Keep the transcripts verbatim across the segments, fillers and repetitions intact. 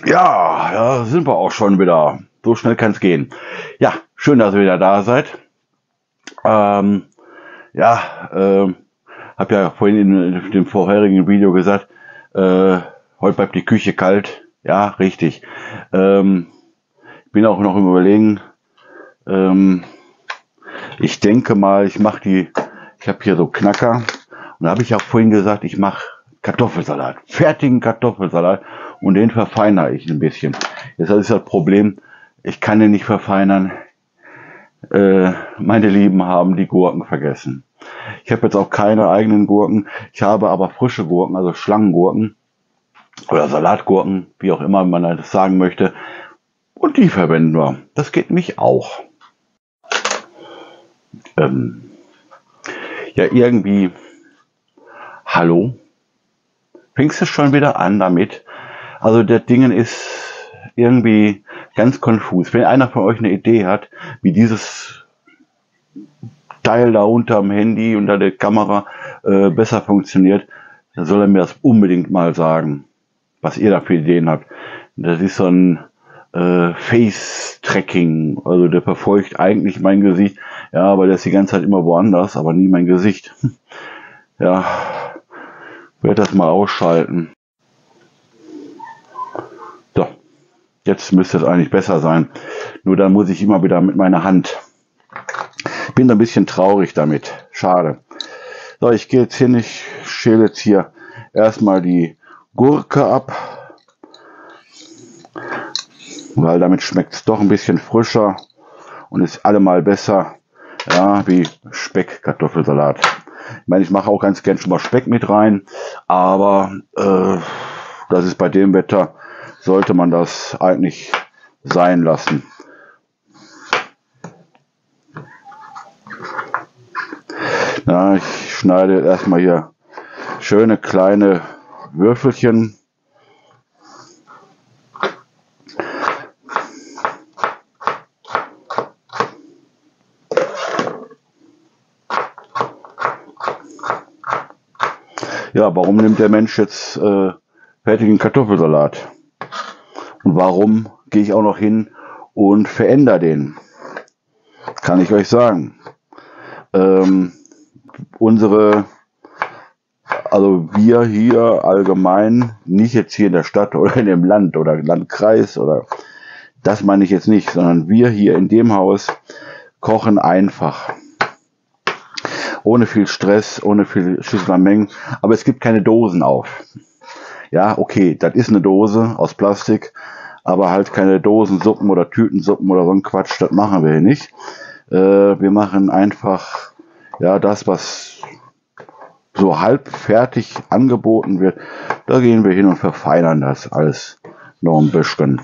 Ja, ja, sind wir auch schon wieder. So schnell kann es gehen. Ja, schön, dass ihr wieder da seid. Ähm, ja, ähm, habe ja vorhin in dem vorherigen Video gesagt, äh, heute bleibt die Küche kalt. Ja, richtig. Ähm, bin auch noch im Überlegen. Ähm, ich denke mal, ich mache die, ich habe hier so Knacker. Und da habe ich auch vorhin gesagt, ich mache Kartoffelsalat, fertigen Kartoffelsalat und den verfeinere ich ein bisschen. Jetzt ist das Problem, ich kann den nicht verfeinern. Äh, meine Lieben haben die Gurken vergessen. Ich habe jetzt auch keine eigenen Gurken. Ich habe aber frische Gurken, also Schlangengurken oder Salatgurken, wie auch immer man das sagen möchte. Und die verwenden wir. Das geht mich auch. Ähm, ja, irgendwie. Hallo? Fängst du schon wieder an damit? Also der Dingen ist irgendwie ganz konfus. Wenn einer von euch eine Idee hat, wie dieses Teil da unterm Handy, unter der Kamera äh, besser funktioniert, dann soll er mir das unbedingt mal sagen, was ihr da für Ideen habt. Das ist so ein äh, Face-Tracking, also der verfolgt eigentlich mein Gesicht, ja, aber der ist die ganze Zeit immer woanders, aber nie mein Gesicht. Ja, werde das mal ausschalten. So, jetzt müsste es eigentlich besser sein. Nur dann muss ich immer wieder mit meiner Hand. Bin ein bisschen traurig damit. Schade. So, ich gehe jetzt hin, ich schäle jetzt hier erstmal die Gurke ab, weil damit schmeckt es doch ein bisschen frischer und ist allemal besser, ja, wie Speck-Kartoffelsalat. Ich meine, ich mache auch ganz gern schon mal Speck mit rein, aber äh, das ist bei dem Wetter, sollte man das eigentlich sein lassen. Ja, ich schneide erstmal hier schöne kleine Würfelchen. Ja, warum nimmt der Mensch jetzt äh, fertigen Kartoffelsalat? Und warum gehe ich auch noch hin und verändere den? Kann ich euch sagen. Ähm, unsere, also wir hier allgemein, nicht jetzt hier in der Stadt oder in dem Land oder Landkreis oder das meine ich jetzt nicht, sondern wir hier in dem Haus kochen einfach. Ohne viel Stress, ohne viel Schüsselermengen, aber es gibt keine Dosen auf. Ja, okay, das ist eine Dose aus Plastik, aber halt keine Dosensuppen oder Tütensuppen oder so ein Quatsch, das machen wir hier nicht. Äh, wir machen einfach, ja, das, was so halb fertig angeboten wird, da gehen wir hin und verfeinern das alles noch ein bisschen.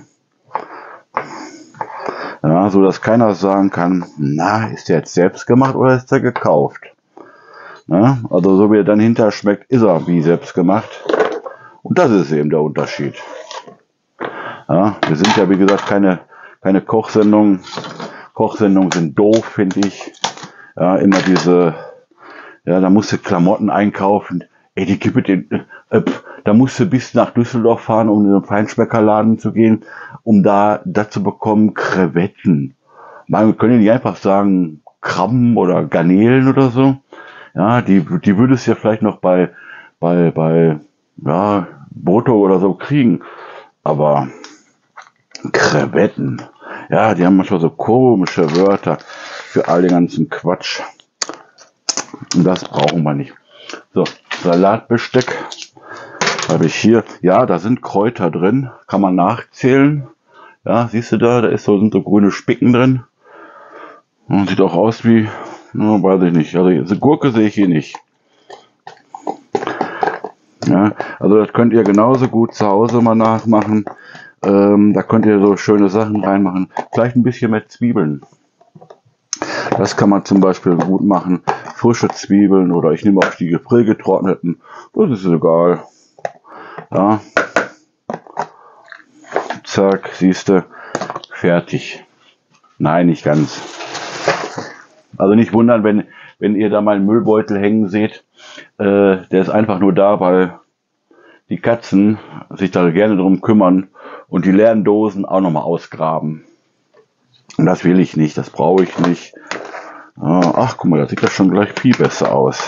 Ja, so dass keiner sagen kann, na, ist der jetzt selbst gemacht oder ist der gekauft? Ja, also so wie er dann hinterher schmeckt, ist er wie selbst gemacht. Und das ist eben der Unterschied. Ja, wir sind ja wie gesagt keine, keine Kochsendung. Kochsendungen sind doof, finde ich. Ja, immer diese, ja, da musst du Klamotten einkaufen. Ey, die Kippe, den, äh, da musst du bis nach Düsseldorf fahren, um in den Feinschmeckerladen zu gehen, um da, da zu bekommen Krevetten. Man könnte nicht einfach sagen Krabben oder Garnelen oder so. Ja, die, die würdest du ja vielleicht noch bei, bei, bei, ja, Brutto oder so kriegen. Aber Krevetten, ja, die haben manchmal so komische Wörter für all den ganzen Quatsch. Und das brauchen wir nicht. So, Salatbesteck habe ich hier. Ja, da sind Kräuter drin. Kann man nachzählen. Ja, siehst du da, da ist so, sind so grüne Spicken drin. Und sieht auch aus wie, no, weiß ich nicht. Also diese Gurke sehe ich hier nicht. Ja, also das könnt ihr genauso gut zu Hause mal nachmachen. Ähm, da könnt ihr so schöne Sachen reinmachen. Vielleicht ein bisschen mit Zwiebeln. Das kann man zum Beispiel gut machen. Frische Zwiebeln oder ich nehme auch die gefriergetrockneten. Das ist egal. Ja. Zack, siehst du, fertig. Nein, nicht ganz. Also nicht wundern, wenn, wenn ihr da mal einen Müllbeutel hängen seht. Äh, der ist einfach nur da, weil die Katzen sich da gerne drum kümmern und die leeren Dosen auch nochmal ausgraben. Und das will ich nicht, das brauche ich nicht. Ach, guck mal, da sieht das schon gleich viel besser aus.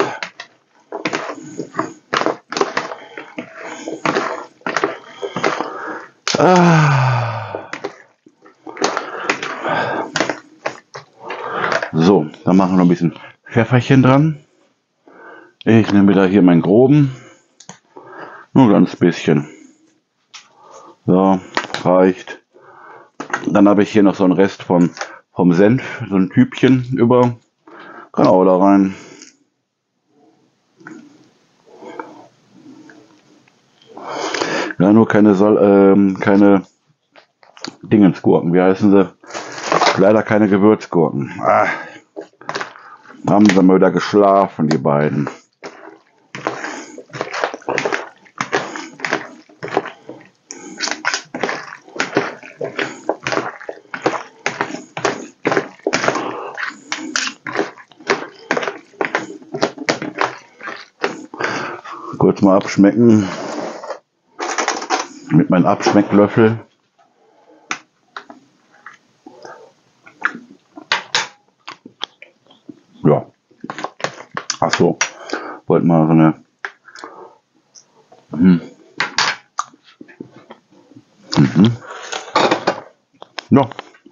Ah. So, dann machen wir noch ein bisschen Pfefferchen dran. Ich nehme wieder hier meinen groben. Nur ein ganz bisschen. So, reicht. Dann habe ich hier noch so einen Rest vom, vom Senf, so ein Tübchen über. Kann auch da rein. Ja, nur keine, Sal ähm, keine Dingensgurken. Wie heißen sie? Leider keine Gewürzgurken. Ah, haben sie mal wieder geschlafen, die beiden. Kurz mal abschmecken mit meinem Abschmecklöffel. Ja. Ach so, wollte mal so eine. Hm. Mhm. Ja.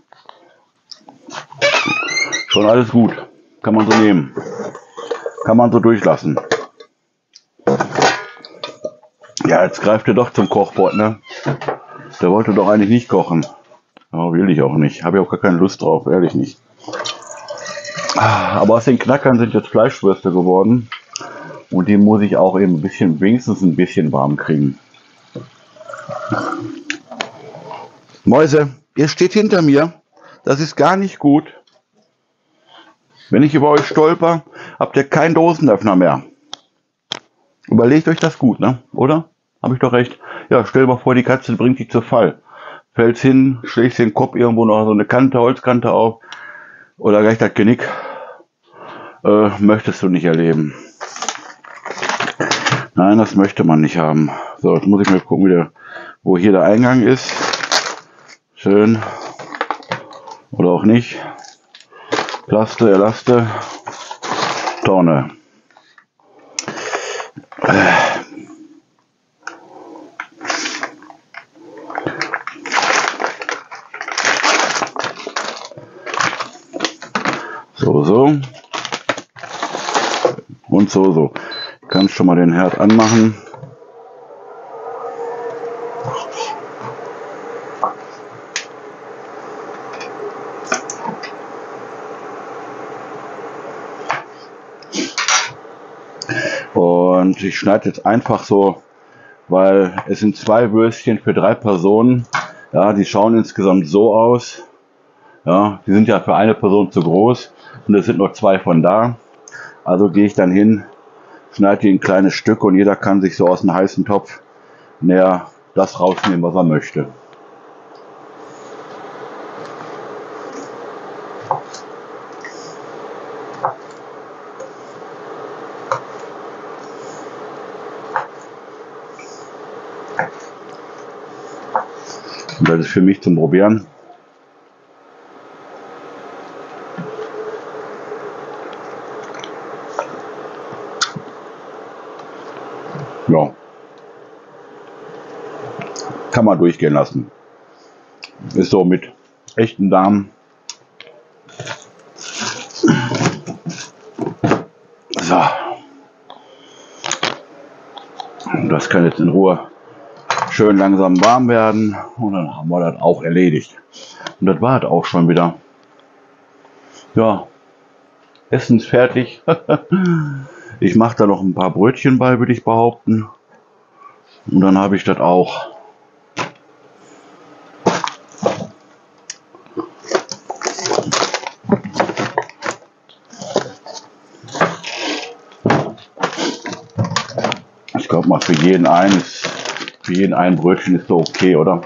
Schon alles gut. Kann man so nehmen. Kann man so durchlassen. Ja, jetzt greift er doch zum Kochbord, ne? Der wollte doch eigentlich nicht kochen. Aber will ich auch nicht. Habe ich auch gar keine Lust drauf, ehrlich nicht. Aber aus den Knackern sind jetzt Fleischwürste geworden. Und die muss ich auch eben ein bisschen, wenigstens ein bisschen warm kriegen. Mäuse, ihr steht hinter mir. Das ist gar nicht gut. Wenn ich über euch stolper, habt ihr keinen Dosenöffner mehr. Überlegt euch das gut, ne? Oder? Habe ich doch recht. Ja, stell mal vor, die Katze bringt dich zu Fall. Fällst hin, schlägst den Kopf irgendwo noch so eine Kante, Holzkante auf. Oder gleich das Genick. Äh, möchtest du nicht erleben. Nein, das möchte man nicht haben. So, jetzt muss ich mal gucken, wieder, wo hier der Eingang ist. Schön. Oder auch nicht. Plaste, Elaste. Tonne. So, so. Und so, so. Ich kann schon mal den Herd anmachen. Und ich schneide jetzt einfach so, weil es sind zwei Würstchen für drei Personen. Ja, die schauen insgesamt so aus. Ja, die sind ja für eine Person zu groß und es sind noch zwei von da. Also gehe ich dann hin, schneide die in kleine Stücke und jeder kann sich so aus einem heißen Topf näher das rausnehmen, was er möchte. Und das ist für mich zum Probieren. Ja. Kann man durchgehen lassen. Ist so mit echten Darm. So. Und das kann jetzt in Ruhe schön langsam warm werden. Und dann haben wir das auch erledigt. Und das war es auch schon wieder. Ja. Essen ist fertig. Ich mache da noch ein paar Brötchen bei, würde ich behaupten. Und dann habe ich das auch. Ich glaube mal, für jeden einen ist, für jeden ein Brötchen ist so okay, oder?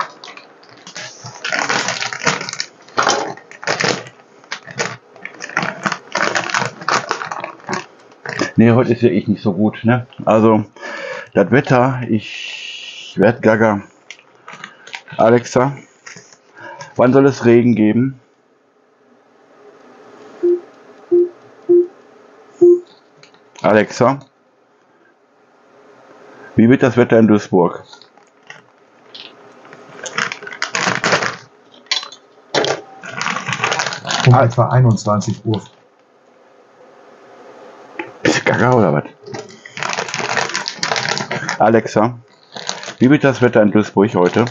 Nee, heute ist ja ich nicht so gut, ne? Also, das Wetter, ich werde gaga. Alexa, wann soll es Regen geben? Alexa, wie wird das Wetter in Duisburg? Um etwa einundzwanzig Uhr. Ist gaga oder was? Alexa, wie wird das Wetter in Duisburg heute?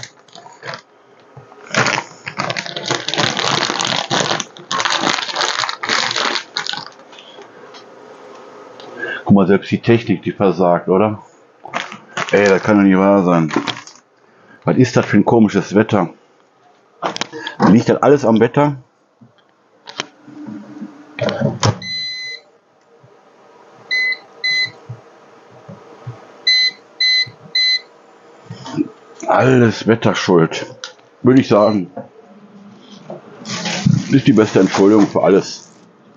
Guck mal, selbst die Technik, die versagt, oder? Ey, das kann doch nicht wahr sein. Was ist das für ein komisches Wetter? Liegt das alles am Wetter? Alles Wetter schuld, würde ich sagen. Ist die beste Entschuldigung für alles.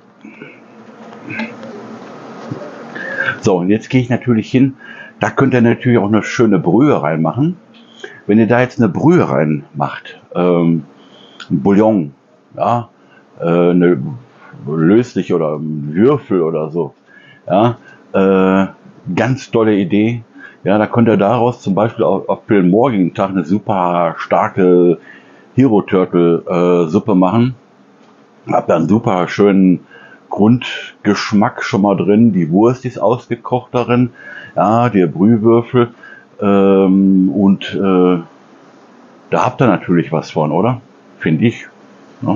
So, und jetzt gehe ich natürlich hin. Da könnt ihr natürlich auch eine schöne Brühe reinmachen. Wenn ihr da jetzt eine Brühe reinmacht, ähm, ein Bouillon, ja, äh, eine lösliche oder ein Würfel oder so, ja, äh, ganz tolle Idee. Ja, da könnt ihr daraus zum Beispiel auch, auch für den morgigen Tag eine super starke Hero Turtle äh, Suppe machen. Habt da einen super schönen Grundgeschmack schon mal drin. Die Wurst ist ausgekocht darin. Ja, der Brühwürfel. Ähm, und äh, da habt ihr natürlich was von, oder? Finde ich. Ja.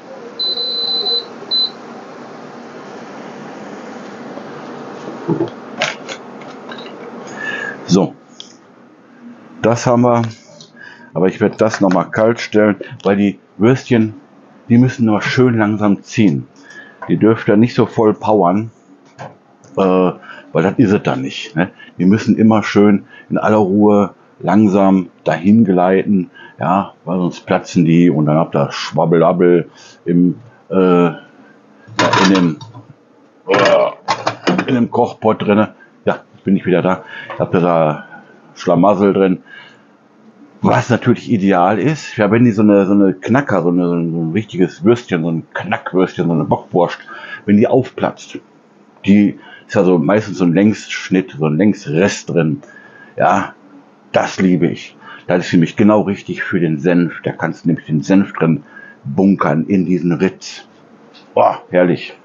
So. Das haben wir. Aber ich werde das nochmal kalt stellen, weil die Würstchen, die müssen nur schön langsam ziehen. Die dürft ihr nicht so voll powern, äh, weil das ist es dann nicht. Ne? Die müssen immer schön in aller Ruhe langsam dahin gleiten, ja, weil sonst platzen die und dann habt ihr Schwabbelabbel im, äh, in dem, äh, in dem Kochpott drin. Ja, bin ich wieder da. Habt ihr da Schlamassel drin. Was natürlich ideal ist, ja, wenn die so eine, so eine Knacker, so, eine, so ein richtiges Würstchen, so ein Knackwürstchen, so eine Bockwurst, wenn die aufplatzt, die ist ja so meistens so ein Längsschnitt, so ein Längsrest drin. Ja, das liebe ich. Das ist für mich genau richtig für den Senf. Da kannst du nämlich den Senf drin bunkern in diesen Ritz. Boah, herrlich.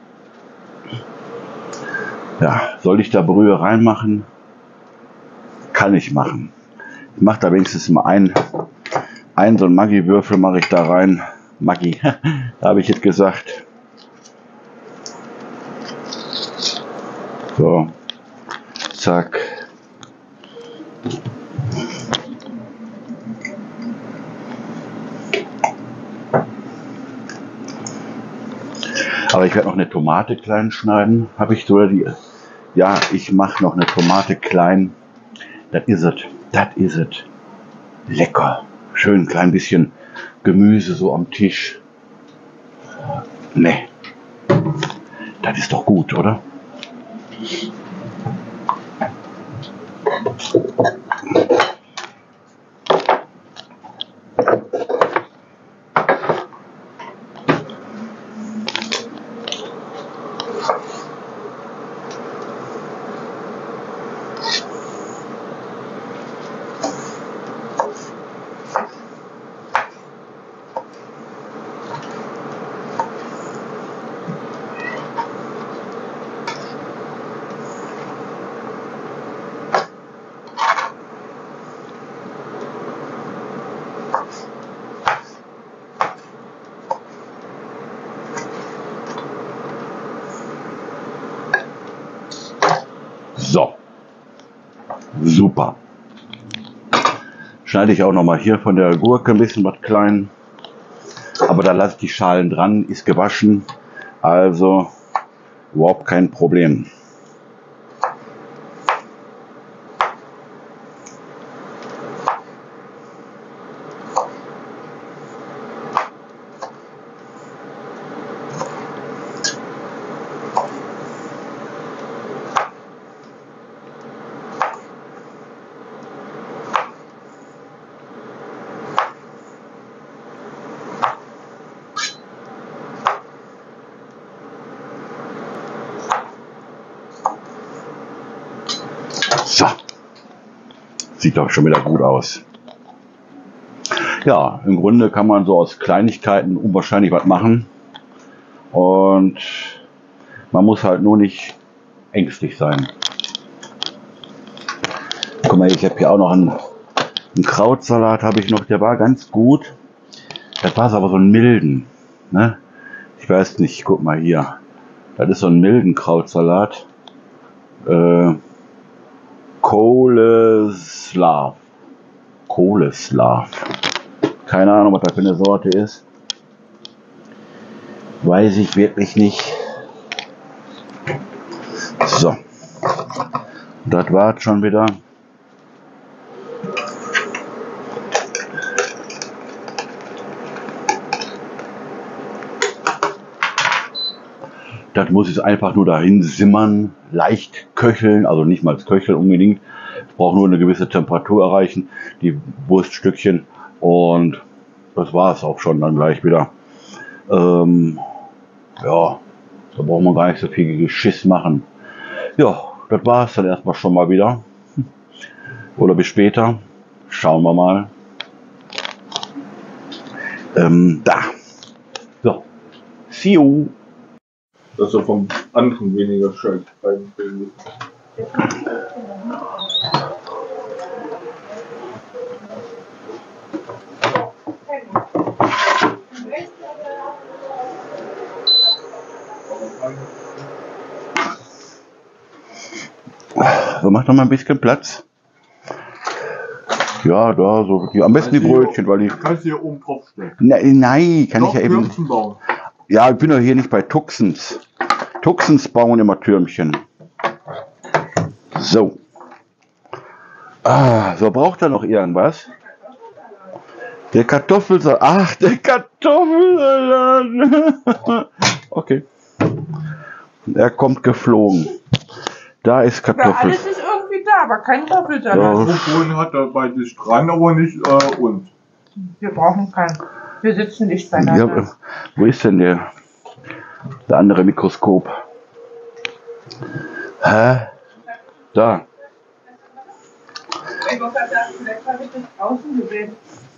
Ja, soll ich da Brühe reinmachen? Kann ich machen. Ich mache da wenigstens mal ein, ein so ein Maggi-Würfel mache ich da rein. Maggi, da habe ich jetzt gesagt. So, zack. Aber ich werde noch eine Tomate klein schneiden. Habe ich so die? Ja, ich mache noch eine Tomate klein. Das is es. Das is es. Lecker. Schön klein bisschen Gemüse so am Tisch. Ne. Das ist doch gut, oder? So, super. Schneide ich auch noch mal hier von der Gurke ein bisschen was klein. Aber da lasse ich die Schalen dran, ist gewaschen. Also überhaupt kein Problem. Sieht doch schon wieder gut aus. Ja, im Grunde kann man so aus Kleinigkeiten unwahrscheinlich was machen. Und man muss halt nur nicht ängstlich sein. Guck mal, ich habe hier auch noch einen, einen Krautsalat, habe ich noch, der war ganz gut. Das war aber so ein milden. Ne? Ich weiß nicht, guck mal hier. Das ist so ein milden Krautsalat. Äh, Kohleslav. Kohleslav. Keine Ahnung, was das für eine Sorte ist. Weiß ich wirklich nicht. So. Das war's schon wieder. Das muss jetzt einfach nur dahin simmern, leicht köcheln, also nicht mal köcheln unbedingt. Ich brauche nur eine gewisse Temperatur erreichen, die Wurststückchen, und das war es auch schon dann gleich wieder. Ähm, ja, da braucht man gar nicht so viel Geschiss machen. Ja, das war es dann erstmal schon mal wieder. Oder bis später. Schauen wir mal. Ähm, da. So. See you. Das ist ja vom anderen weniger schön. So, mach doch mal ein bisschen Platz. Ja, da, so. Die, am besten die Brötchen, weil die. Kannst du hier oben drauf stellen? Nein, nein, kann ich ja eben. Bauen. Ja, ich bin doch hier nicht bei Tuxens. Tuxens bauen immer Türmchen. So. Ah, so, braucht er noch irgendwas? Der Kartoffelsalat. Ach, der Kartoffelsalat. Okay. Er kommt geflogen. Da ist Ja, Kartoffel. alles ist irgendwie da, aber kein Kartoffelsalat. Ja. Mikrofon hat er bei sich dran, aber nicht äh, uns. Wir brauchen keinen. Wir sitzen nicht Ja, beieinander. äh, wo ist denn der, der andere Mikroskop? Hä? Da. Ich habe gedacht, vielleicht habe ich das draußen gesehen.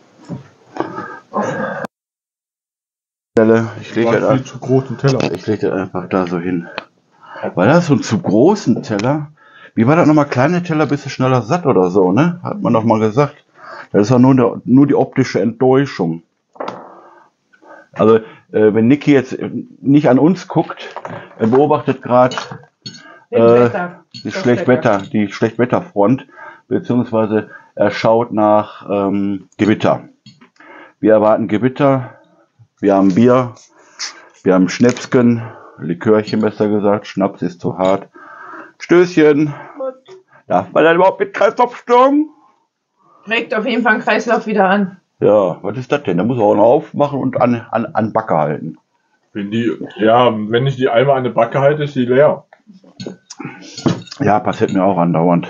Ich Du lege hast das, viel zu großen Teller. ich leg das einfach da so hin. War das so ein zu großen Teller? Wie war das nochmal? Kleine Teller bist du schneller satt oder so, ne? Hat man doch mal gesagt. Das ist ja nur, der, nur die optische Enttäuschung. Also, äh, wenn Niki jetzt nicht an uns guckt, er beobachtet gerade äh, die Schlechtwetter, die Schlechtwetterfront, beziehungsweise er schaut nach ähm, Gewitter. Wir erwarten Gewitter, wir haben Bier, wir haben Schnäpsken, Likörchen besser gesagt, Schnaps ist zu hart. Stößchen! Darf man dann überhaupt mit Kreislaufstörung? Regt auf jeden Fall einen Kreislauf wieder an. Ja, was ist das denn? Da muss er auch noch aufmachen und an, an, an Backe halten. Wenn die, ja, wenn ich die einmal an der Backe halte, ist die leer. Ja, passiert mir auch andauernd.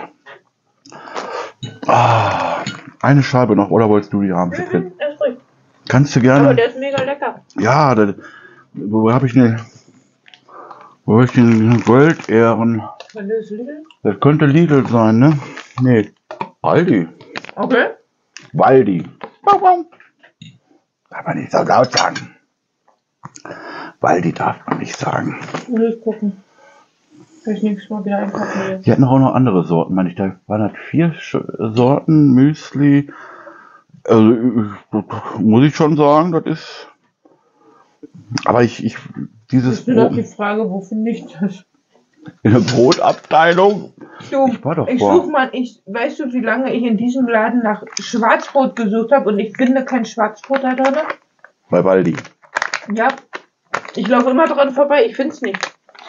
Ah, eine Scheibe noch, oder wolltest du die haben? Mhm, ist ruhig. Kannst du Aber gerne. der ist mega lecker. Ja, das, wo habe ich denn? Wo habe ich den Goldehren? Wenn das Lidl? Das könnte Lidl sein, ne? Nee, Aldi. Okay. Waldi. Darf man nicht so laut sagen. Waldi darf man nicht sagen. Muss ich gucken. Kann ich nächstes Mal wieder einkaufen. Die hatten auch noch andere Sorten, meine ich. Da waren das vier Sch- Sorten Müsli. Also, äh, muss ich schon sagen, das ist. Aber ich, ich dieses Ich bin auch Brot, die Frage, wo finde ich das? in der Brotabteilung. Du, Ich war doch ich vor. suche mal, ich, weißt du, wie lange ich in diesem Laden nach Schwarzbrot gesucht habe und ich finde kein Schwarzbrot da drin? Bei Waldi. Ja. Ich laufe immer dran vorbei, ich finde es nicht.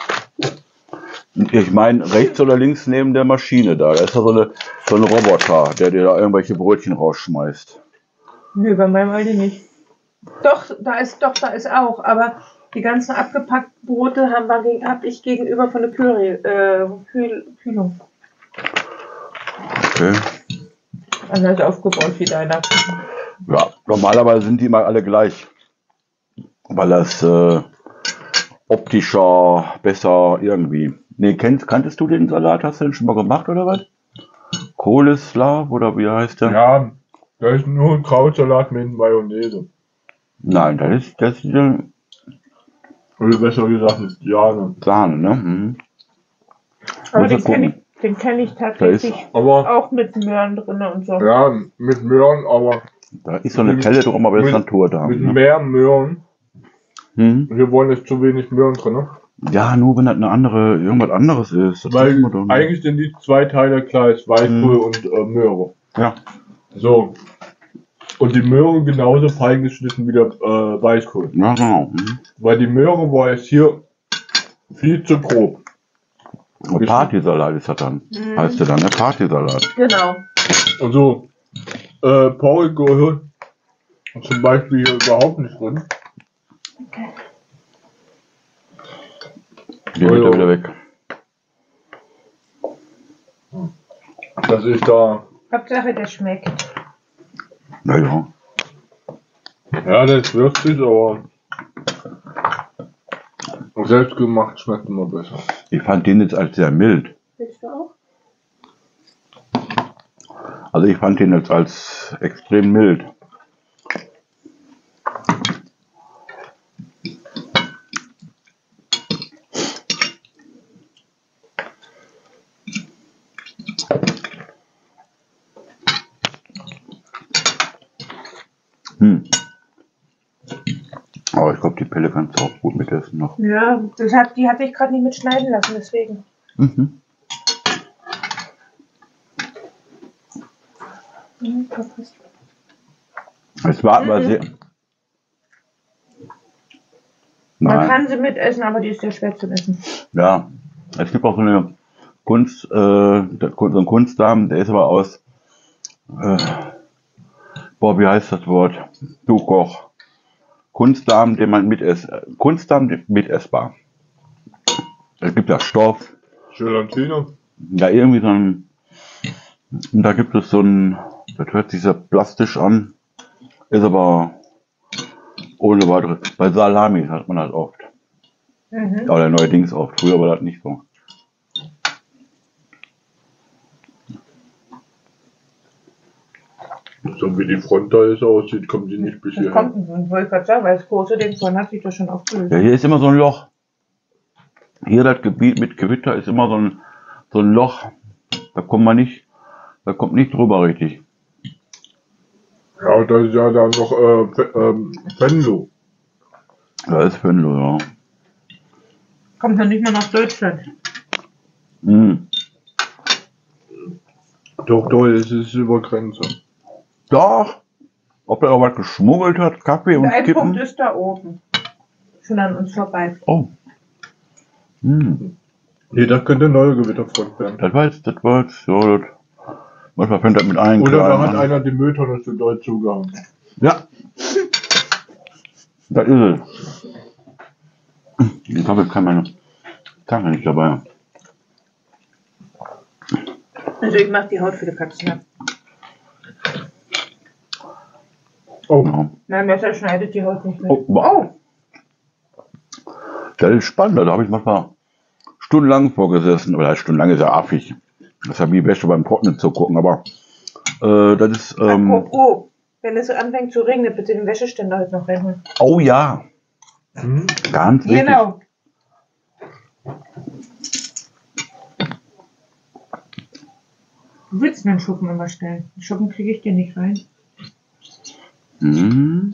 Ich meine, rechts oder links neben der Maschine da. Da ist ja so, eine, so ein Roboter, der dir da irgendwelche Brötchen rausschmeißt. Nö, bei meinem Aldi nicht. Doch, da ist, doch, da ist auch, aber die ganzen abgepackten Brote haben wir gegen, hab ich gegenüber von der Kühl, äh, Kühl, Kühlung. Okay. Anders aufgebaut wie deiner. Ja, normalerweise sind die mal alle gleich. Weil das äh, optischer, besser irgendwie. Nee, kennt, kanntest du den Salat? Hast du den schon mal gemacht oder was? Koleslaw oder wie heißt der? Ja, da ist nur ein Krautsalat mit Mayonnaise. Nein, das ist, das ist äh, Oder besser gesagt mit Sahne. Sahne, ne? Mhm. Aber Muss den ich kenne ich, gucken. den kenn ich tatsächlich Aber auch mit Möhren drin und so. ja, mit Möhren, aber Da ist so eine Pelle drum, aber das ist mit, Natur da. mit Ne? mehr Möhren. Mhm. Wir wollen jetzt zu wenig Möhren drin, ne? Ja, nur wenn das eine andere, irgendwas anderes ist. Das Weil wissen wir doch nicht. eigentlich sind die zwei Teile klar, ist Weißkohl Mhm. und äh, Möhre. Ja. So. Und die Möhre genauso fein geschnitten wie der äh, Weißkohl. Ja, genau. Mhm. Weil die Möhre war jetzt hier viel zu grob. Und Partysalat ist das dann. Mhm. Heißt der dann, der Partysalat. Genau. Also, äh, Paul gehört zum Beispiel hier überhaupt nicht drin. Okay. Den wird er wieder weg. Das ist da. Hauptsache, der schmeckt. Naja. Ja, das ist würzig, aber selbst gemacht schmeckt immer besser. Ich fand den jetzt als sehr mild. Willst du auch? Also ich fand den jetzt als extrem mild. Hm. Aber ich glaube, die Pelle kannst du auch gut mit essen noch. Ja, das hat, die hatte ich gerade nicht mitschneiden lassen, deswegen. Mhm. Mhm, passt. Es war aber sehr. Man Nein. kann sie mitessen, aber die ist sehr schwer zu essen. Ja, es gibt auch so eine Kunst, äh, der- so einen Kunstdarm, der ist aber aus, äh, boah, wie heißt das Wort? Du Koch. Kunstdarm, den man mitesst, äh, Kunstdarm den- mitessbar. Es gibt ja Stoff, Gelatine. ja irgendwie so ein, und da gibt es so ein, das hört sich sehr plastisch an, ist aber ohne weitere, bei Salami hat man das oft. Mhm. Oder neuerdings oft, früher war das nicht so. So wie die Front da jetzt aussieht, kommt die nicht bis Das hierher. kommt, wollte ich gerade sagen, weil das große Ding vorhin hat sich das schon aufgelöst. Ja, hier ist immer so ein Loch. Hier das Gebiet mit Gewitter ist immer so ein, so ein Loch. Da kommt man nicht, da kommt nicht drüber richtig. Ja, da ist ja dann noch äh, Fe- ähm, Venlo. Da ist Fenlo, ja. Kommt noch nicht mal nach Deutschland. Mhm. Doch, doch, es ist über Grenze. Doch. Ob er auch was geschmuggelt hat, Kaffee und Der ein Punkt Kippen. ist da oben. Schon an uns vorbei. Oh. Mhm. Nee, das könnte eine neue Gewitterfront werden. Das war jetzt, das war jetzt, ja, das, manchmal fängt das mit einem Oder da kleinen hat an. einer die Mülltonne zu doll zugehauen. Ja. Das ist es. Ich habe keine meine Zange nicht dabei. Also ich mache die Haut für die Katzen ab. Oh, Ja. Nein, Messer schneidet die Haut nicht mit. Oh, wow. Das ist spannend, da habe ich manchmal stundenlang vorgesessen, oder stundenlang ist ja affig. Das ist ja wie Wäsche beim Trocknen zu gucken, aber äh, das ist, ähm, Apropos, wenn es anfängt zu regnen, bitte den Wäscheständer heute noch reinholen. oh ja, hm? ganz wichtig. Genau. Du willst mir einen Schuppen immer stellen. Den Schuppen kriege ich dir nicht rein. Mhm.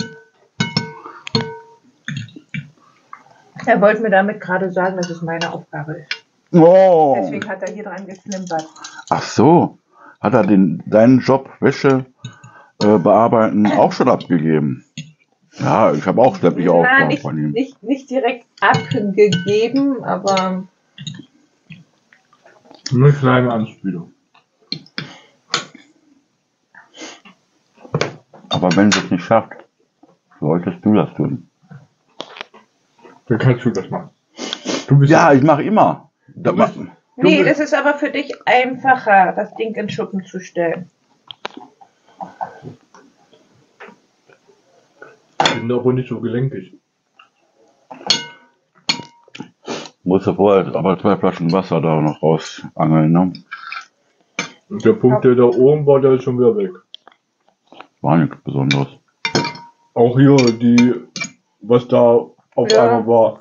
Er wollte mir damit gerade sagen, dass es meine Aufgabe ist. Oh, Deswegen hat er hier dran geklimpert. ach so, hat er den, deinen Job Wäsche äh, bearbeiten auch schon abgegeben? Ja, ich habe auch sämtliche Nein, Aufgaben nicht, von ihm. nicht, nicht direkt abgegeben, aber Eine kleine Anspielung. Aber wenn du es nicht schafft, solltest du das tun. Dann kannst du das machen. Du bist Ja, ich mache immer. Das bist- mach- nee, das ist aber für dich einfacher, das Ding in Schuppen zu stellen. Ich bin aber nicht so gelenkig. Musst du vorher aber zwei Flaschen Wasser da noch rausangeln, ne? Und der Punkt, der da oben war, der ist schon wieder weg. War nichts Besonderes. Auch hier, die, was da auf Ja. einmal war.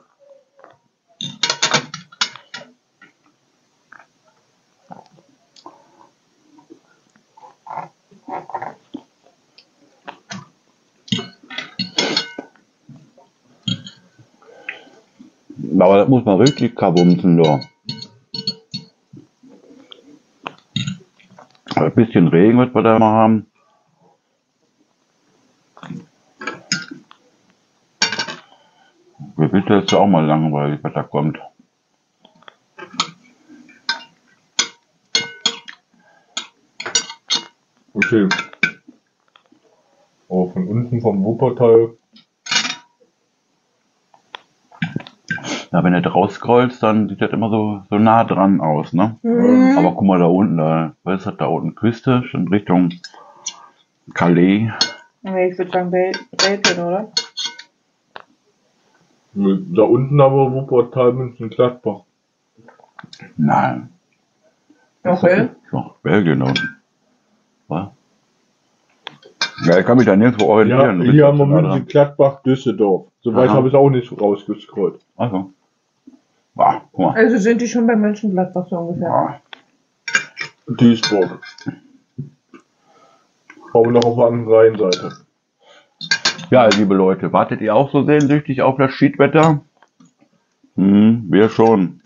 Aber das muss man richtig kabumsen, da. Ein bisschen Regen, was wir da mal haben. Wir wissen jetzt auch mal langweilig, was da kommt. Okay. Oh, von unten vom Wuppertal. Ja, wenn du draus scrollst, dann sieht das immer so, so nah dran aus, ne? Mhm. Aber guck mal da unten, da, was ist das da unten? Küste, schon Richtung Calais. Nee, ich würde sagen Bel Belgien, oder? Da unten aber Wuppertal, München-Gladbach. Nein. Okay. Ist doch Belgien da unten. Was? Ja, ich kann mich da nirgendwo Ja, orientieren. hier haben wir München-Gladbach, Düsseldorf. Soweit Aha. habe ich es auch nicht rausgescrollt. Also. Ah, guck mal. Also sind die schon bei Mönchengladbach so ungefähr. Ah. Duisburg. Aber noch auf der anderen Rheinseite. Ja, liebe Leute, wartet ihr auch so sehnsüchtig auf das Schiedwetter? Hm, wir schon.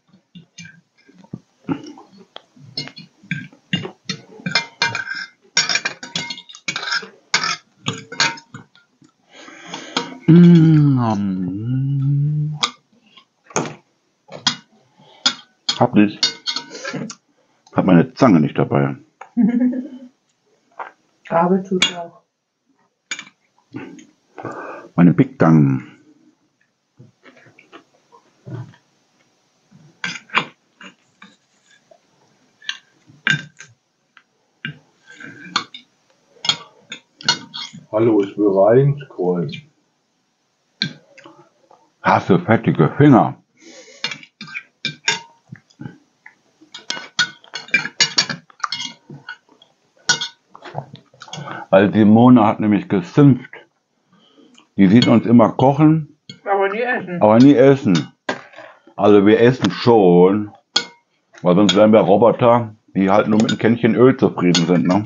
Mm. Hab nicht. Hab meine Zange nicht dabei. Gabel tut auch. Meine Big Gang. Hallo, ich will reinscrollen. Hast du fettige Finger? Weil Simone hat nämlich geschimpft. Die sieht uns immer kochen, Aber nie essen. aber nie essen. Also wir essen schon, weil sonst wären wir Roboter, die halt nur mit einem Kännchen Öl zufrieden sind, ne?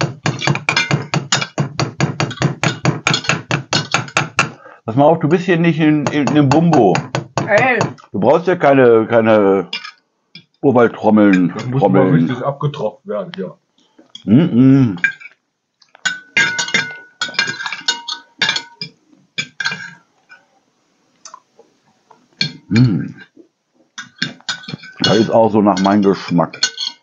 Pass mal auf, du bist hier nicht in, in, in einem Bumbo. Ey, Du brauchst ja keine, keine Urwaldtrommeln. Das muss mal Trommeln. richtig abgetropft werden, ja. Mm -mm. Mm. Das ist auch so nach meinem Geschmack.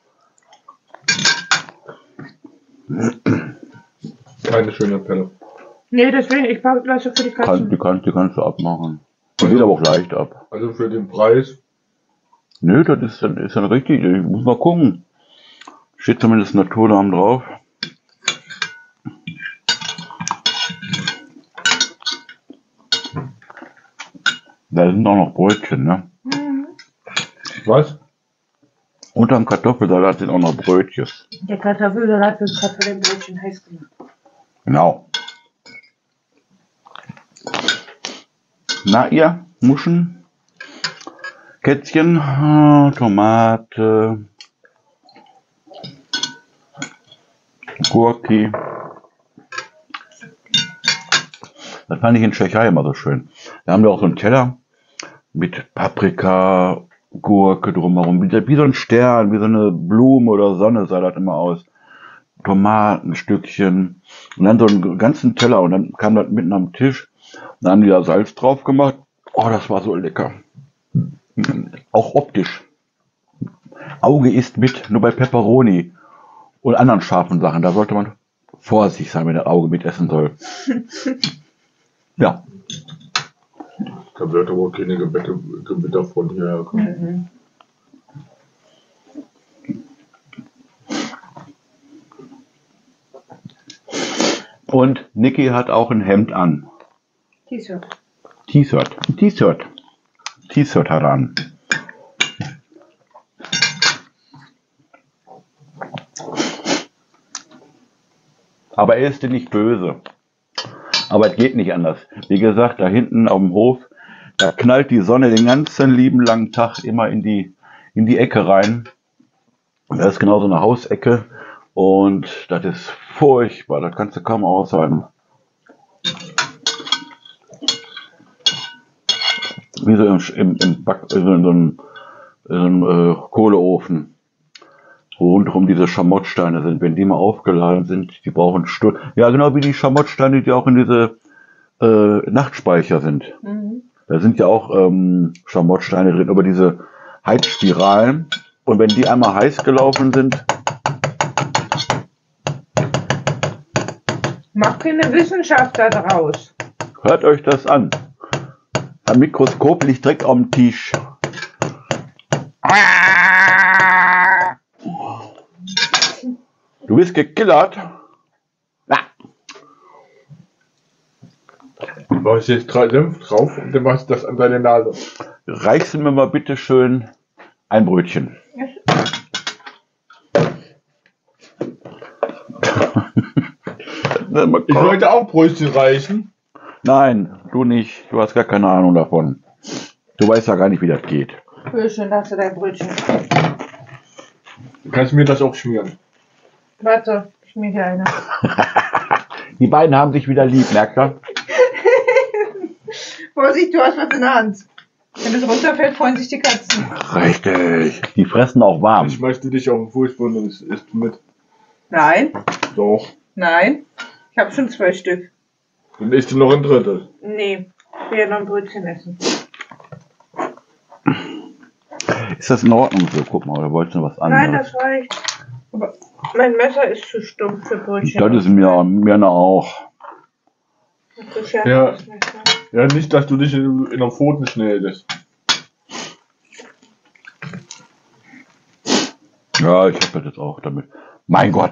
Keine schöne Pelle. nee, deswegen, ich packe gleich für die Kann, Katzen. die, kannst, die kannst du abmachen. Die geht aber auch leicht ab. Also für den Preis. Nö, das ist dann, ist dann richtig. Ich muss mal gucken. Steht zumindest Naturdarm drauf. Da sind auch noch Brötchen, ne? Mhm. Was? Unterm Kartoffelsalat sind auch noch Brötchen. Der Kartoffelsalat wird gerade für den Brötchen heiß gemacht. Genau. Na ihr Muschen, Kätzchen, äh, Tomate, Gurki. Das fand ich in Tschechei immer so schön. Da haben wir auch so einen Teller mit Paprika, Gurke drumherum, wie, wie so ein Stern, wie so eine Blume oder Sonne sah das immer aus. Tomatenstückchen und dann so einen ganzen Teller und dann kam das mitten am Tisch. Dann haben die da Salz drauf gemacht. Oh, das war so lecker. Auch optisch. Auge isst mit, nur bei Pepperoni und anderen scharfen Sachen. Da sollte man vorsichtig sein, wenn das Auge mitessen soll. Ja. Da wird aber keine Gebete, Gewitter von hierher kommen. Mhm. Und Niki hat auch ein Hemd an. T-Shirt. T-Shirt. T-Shirt. T-Shirt hat er an. Aber er ist dir nicht böse. Aber es geht nicht anders. Wie gesagt, da hinten auf dem Hof, da knallt die Sonne den ganzen lieben langen Tag immer in die, in die Ecke rein. Das ist genau so eine Hausecke. Und das ist furchtbar. Da kannst du kaum aushalten. Wie so im, im, im Back, so in so einem, in so einem äh, Kohleofen, wo rundherum diese Schamottsteine sind. Wenn die mal aufgeladen sind, die brauchen Stunden. Ja, genau wie die Schamottsteine, die auch in diese äh, Nachtspeicher sind. Mhm. Da sind ja auch ähm, Schamottsteine drin, aber diese Heizspiralen. Und wenn die einmal heiß gelaufen sind, Macht keine Wissenschaft da draus. hört euch das an. Ein Mikroskop liegt direkt auf dem Tisch. Du bist gekillert. Ja. Du machst jetzt drei Senf drauf und dann machst du das an deine Nase. Reichst du mir mal bitte schön ein Brötchen. Ich wollte auch Brötchen reichen. Nein, du nicht. Du hast gar keine Ahnung davon. Du weißt ja gar nicht, wie das geht. Schön, dass du dein Brötchen. Du kannst mir das auch schmieren. Warte, ich mir dir eine. Die beiden haben sich wieder lieb, merkt ihr? Vorsicht, du hast was in der Hand. Wenn es runterfällt, freuen sich die Katzen. Richtig. Die fressen auch warm. Ich möchte dich auf den Fußboden und es isst mit. Nein, Doch. nein. Ich habe schon zwei Stück. Dann isst du noch ein Drittel. Nee, ich will ja noch ein Brötchen essen. Ist das in Ordnung so? Guck mal, oder wolltest du was Nein, anderes? das reicht. Aber mein Messer ist zu stumpf für Brötchen. Das ist mir, mir auch. Das ist ja, Ja. das Messer. Ja, nicht, dass du dich in, in der Pfoten schneidest. Ja, ich hab das jetzt auch damit. Mein Gott.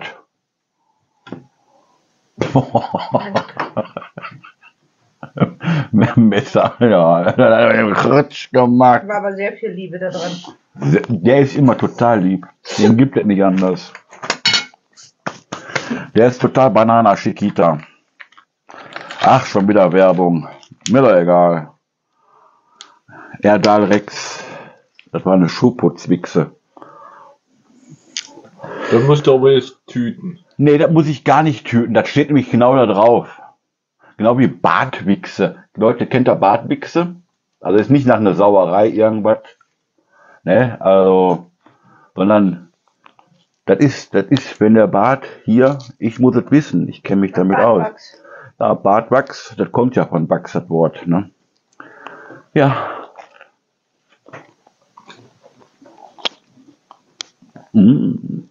Messer, ja, Kratsch gemacht. War aber sehr viel Liebe da dran. Der ist immer total lieb. Dem gibt es nicht anders. Der ist total Banana Chiquita. Ach, schon wieder Werbung. Mir doch egal. Erdal Rex. Das war eine Schuhputzwichse. Das musst du aber jetzt tüten. Nee, das muss ich gar nicht töten. Das steht nämlich genau da drauf. Genau wie Bartwichse. Leute, kennt ihr Bartwichse? Also ist nicht nach einer Sauerei irgendwas. Ne, also, sondern das ist, das ist, wenn der Bart hier, ich muss es wissen, ich kenne mich damit aus. Bartwachs. Ja, Bartwachs, das kommt ja von Wachs, das Wort, ne? Ja. Mm.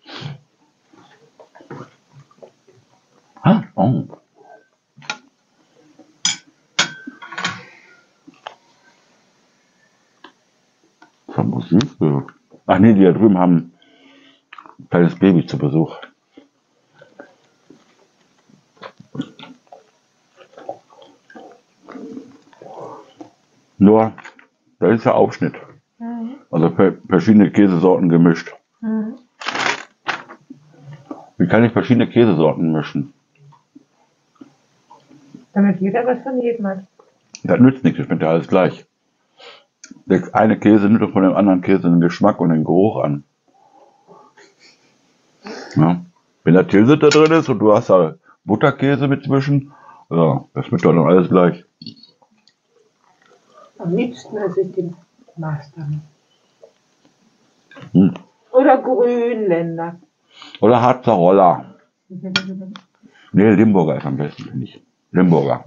Ah, oh. Was haben wir süß gehört? Ach nee, die da drüben haben ein kleines Baby zu Besuch. Nur, da ist der Aufschnitt. Mhm. Also ver- verschiedene Käsesorten gemischt. Mhm. Wie kann ich verschiedene Käsesorten mischen? Damit jeder was von jedem hat. Das nützt nichts, ich finde ja alles gleich. Der eine Käse nimmt doch von dem anderen Käse den Geschmack und den Geruch an. Ja. Wenn da Käse da drin ist und du hast da Butterkäse mit zwischen, ja, das schmeckt doch dann alles gleich. Am liebsten esse ich den Master. Hm. Oder Grünländer. Oder Harzer Roller. Nee, Limburger ist am besten, finde ich. Limburger.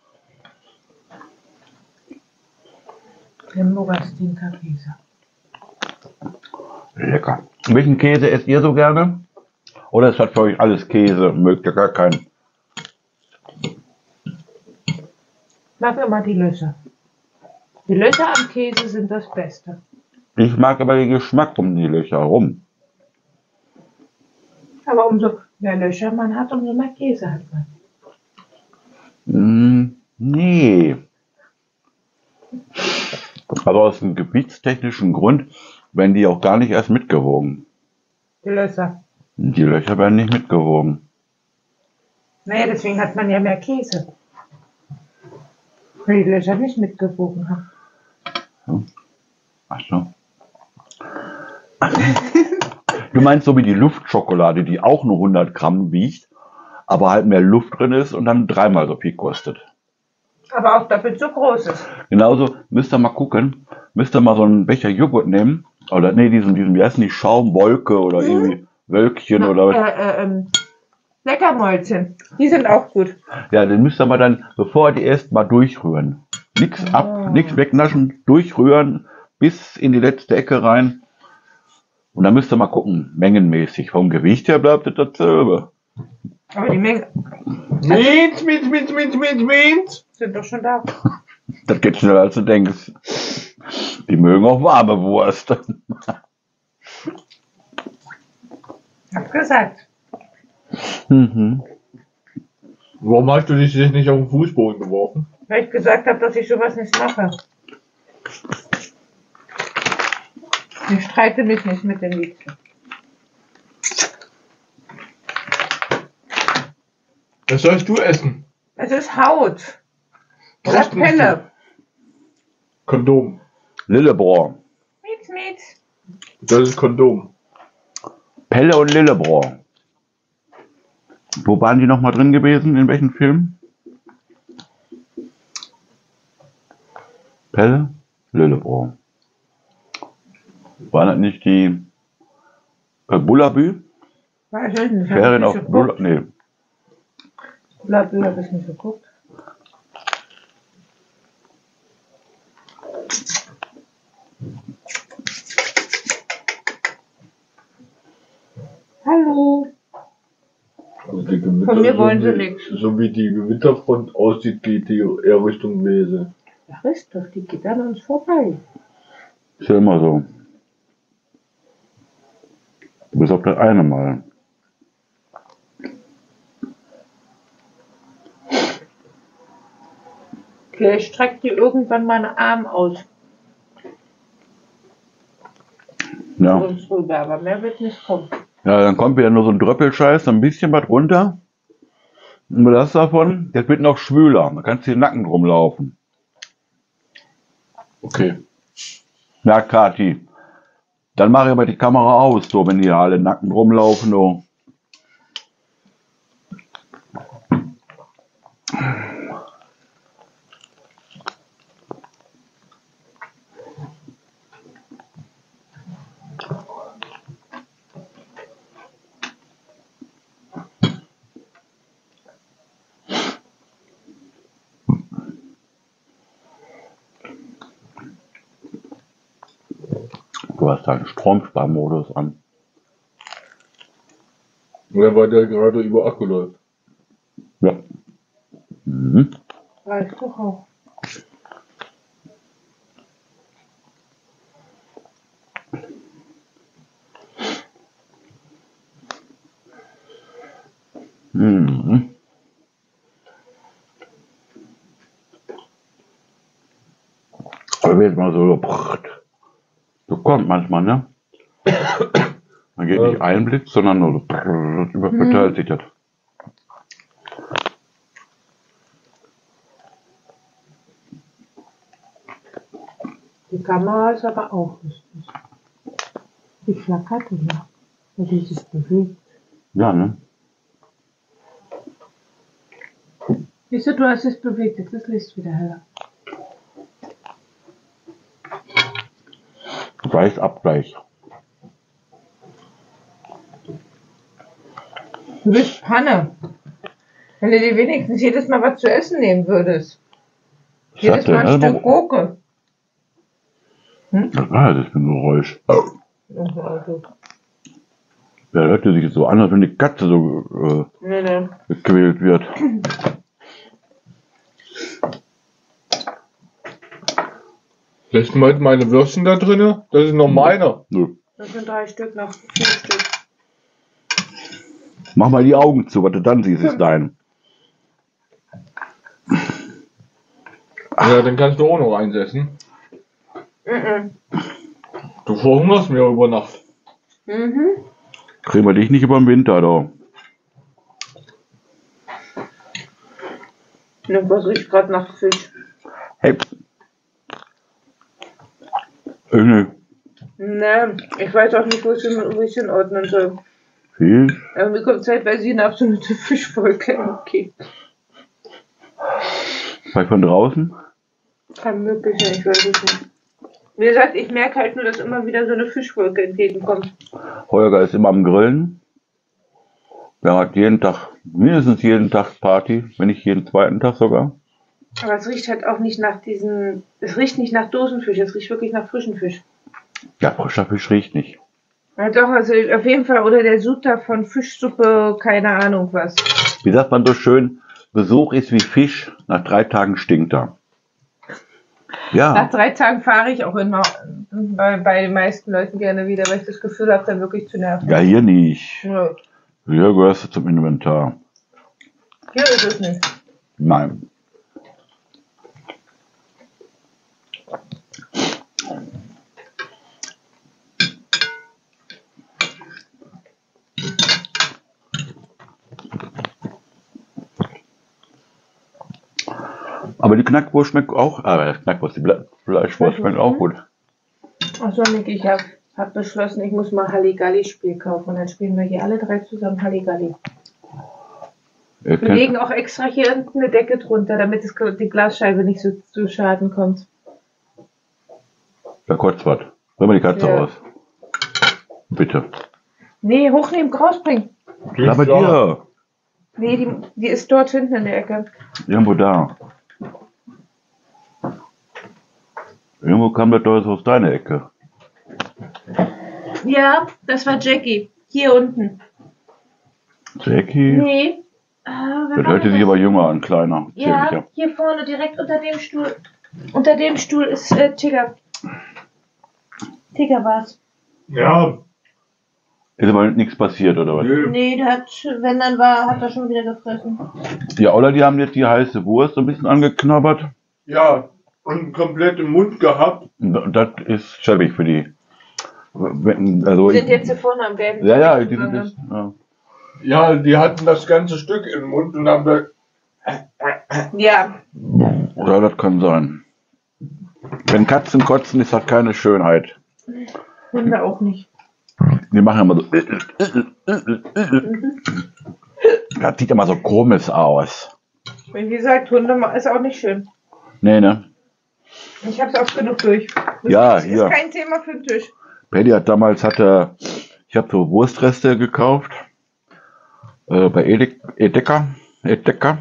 Limburger Stinkerkäse. Lecker. Welchen Käse esst ihr so gerne? Oder ist das für euch alles Käse? Mögt ihr gar keinen? Mag immer die Löcher. Die Löcher am Käse sind das Beste. Ich mag aber den Geschmack um die Löcher herum. Aber umso mehr Löcher man hat, umso mehr Käse hat man. Mm, nee. Also aus einem gebietstechnischen Grund werden die auch gar nicht erst mitgewogen. Die Löcher. Die Löcher werden nicht mitgewogen. Naja, deswegen hat man ja mehr Käse. Weil die Löcher nicht mitgewogen haben. Ach so. Du meinst so wie die Luftschokolade, die auch nur hundert Gramm wiegt, aber halt mehr Luft drin ist und dann dreimal so viel kostet. Aber auch doppelt so groß ist. Genauso müsst ihr mal gucken, müsst ihr mal so einen Becher Joghurt nehmen, oder nee, diesen, diesen, wie heißen die, Schaumwolke oder irgendwie Wölkchen oder was. Äh, äh, ähm, Leckermäulchen. Die sind auch gut. Ja, den müsst ihr mal dann, bevor ihr die esst, mal durchrühren. Nix Oh. ab, nichts wegnaschen, durchrühren, bis in die letzte Ecke rein. Und dann müsst ihr mal gucken, mengenmäßig. Vom Gewicht her bleibt es dasselbe. Aber die Menge Mint, mint, mint, mint, mint, mint. sind doch schon da. Das geht schneller als du denkst. Die mögen auch warme Wurst. Hab gesagt. Mhm. Warum hast du dich nicht auf den Fußboden geworfen? Weil ich gesagt habe, dass ich sowas nicht mache. Ich streite mich nicht mit den Liedchen. Was sollst du essen? Es ist Haut. Oder Brust nicht. Pelle. Kondom. Lillebrohr. Miet, miet. Das ist Kondom. Pelle und Lillebrohr. Wo waren die nochmal drin gewesen? In welchem Film? Pelle, Lillebrohr. War das nicht die äh, Bullabü? Weiß ich nicht. Ferien Hab auf ich nicht Bulla, geguckt. nee. Blabü habe ich nicht geguckt. Hallo. Also die Gewitter, Von mir so wollen sie wie- nichts. So wie die Gewitterfront aussieht, geht die eher Richtung Wese. Ach, ist doch, die geht an uns vorbei. Ist ja immer so. Du bist auf das eine Mal. Vielleicht streckt die irgendwann mal einen Arm aus. Ja. Zu uns rüber, aber mehr wird nicht kommen. Ja, dann kommt wieder nur so ein Dröppelscheiß, so ein bisschen was runter. Und das davon, das wird noch schwüler. Da kannst du den Nacken drum laufen. Okay. Na, Kati. Dann mache ich aber die Kamera aus, so, wenn die alle Nacken rumlaufen. So. Du hast deinen Stromsparmodus an. Oder weil der gerade über Akku läuft. Ja. Mhm. Weiß doch auch. Mhm. Aber wird mal so, prrrt. So kommt manchmal, ne? Man geht nicht ein Blitz, sondern nur so, prrrt, überverteilt sich das. Die Kamera ist aber auch lustig. Die flackert ja, weil die sich bewegt. Ja, ne? Siehst du, du hast es bewegt, jetzt ist das Licht wieder heller. Preisabgleich. Du bist Panne. Wenn du dir wenigstens jedes Mal was zu essen nehmen würdest. Was Jedes hat der Mal ein Elbow? Stück Gurke. Was war das für ein Geräusch? Im Auto. Der hörte sich so an, als wenn die Katze so Nee, nee. äh, gequält wird. Lässt mal meine Würstchen da drinne? Das ist noch meine. Nö. Das sind drei Stück, noch vier Stück. Mach mal die Augen zu, was du dann siehst, ist dein. Ja, dann kannst du auch noch einsetzen. Mhm. Du verhungerst mir über Nacht. Mhm. Kriegen wir dich nicht über den Winter, da. Irgendwas riecht gerade nach Fisch. Hey. Irgendwie Ne, ich weiß auch nicht, wo ich es wo ich's hinordnen soll. Fisch. Aber mir kommt zeitweise eine absolute Fischwolke. Okay. Vielleicht von draußen? Kann möglich sein, ich weiß es nicht. Wie gesagt, ich merke halt nur, dass immer wieder so eine Fischwolke entgegenkommt. Holger ist immer am Grillen. Der hat jeden Tag, mindestens jeden Tag Party, wenn nicht jeden zweiten Tag sogar. Aber es riecht halt auch nicht nach diesen. Es riecht nicht nach Dosenfisch, es riecht wirklich nach frischen Fisch. Ja, frischer Fisch riecht nicht. Ja, doch, also auf jeden Fall, oder der Sutter von Fischsuppe, keine Ahnung was. Wie sagt man so schön, Besuch ist wie Fisch, nach drei Tagen stinkt er. Ja. Nach drei Tagen fahre ich auch immer bei, bei den meisten Leuten gerne wieder, weil ich das Gefühl habe, dann wirklich zu nerven. Ja, hier nicht. Ja. Hier gehörst du zum Inventar. Hier ist es nicht. Nein. Aber die Knackwurst schmeckt auch, aber die Knackwurst, die Ble- Fleischwurst schmeckt auch gut. Achso, Nick, ich habe hab beschlossen, ich muss mal Halligalli-Spiel kaufen. Und dann spielen wir hier alle drei zusammen Halligalli. Ihr Wir kennt, legen auch extra hier unten eine Decke drunter, damit es, die Glasscheibe nicht so zu Schaden kommt. da kotzt was. Hör mal die Katze Ja. raus. Bitte. Nee, hochnehmen, rausbringen. Da bei dir. Nee, die, die ist dort hinten in der Ecke. Irgendwo da. Irgendwo kam das doch aus deiner Ecke. Ja, das war Jackie. Hier unten. Jackie? Nee. Ah, wer Das war hörte denn sich das? aber jünger an, kleiner. Ja, Zierlicher. hier vorne, direkt unter dem Stuhl. Unter dem Stuhl ist äh, Tigger. Tigger war's. Ja, Ist aber nichts passiert, oder was? nö. Nee, der hat, wenn dann war, hat er schon wieder gefressen. Die Aula, die haben jetzt die heiße Wurst so ein bisschen angeknabbert. Ja, und komplett im Mund gehabt. Und das ist schäbig für die. Wenn- Also Die sind ich, jetzt hier vorne am gelben ja, ja, Teppich die sind gegangen. jetzt, ja. Ja, die hatten das ganze Stück im Mund und haben da. Ja, Ja, das kann sein. Wenn Katzen kotzen, ist das keine Schönheit. Hunde auch nicht. Die machen immer so. Das sieht immer so komisch aus. Wie gesagt, Hunde ma- ist auch nicht schön. Nee, ne? Ich hab's oft genug durch. Das Ja, ist, hier. ist kein Thema für den Tisch. Paddy hat damals, hatte, ich habe so Wurstreste gekauft. Äh, bei Edek, Edeka. Edeka.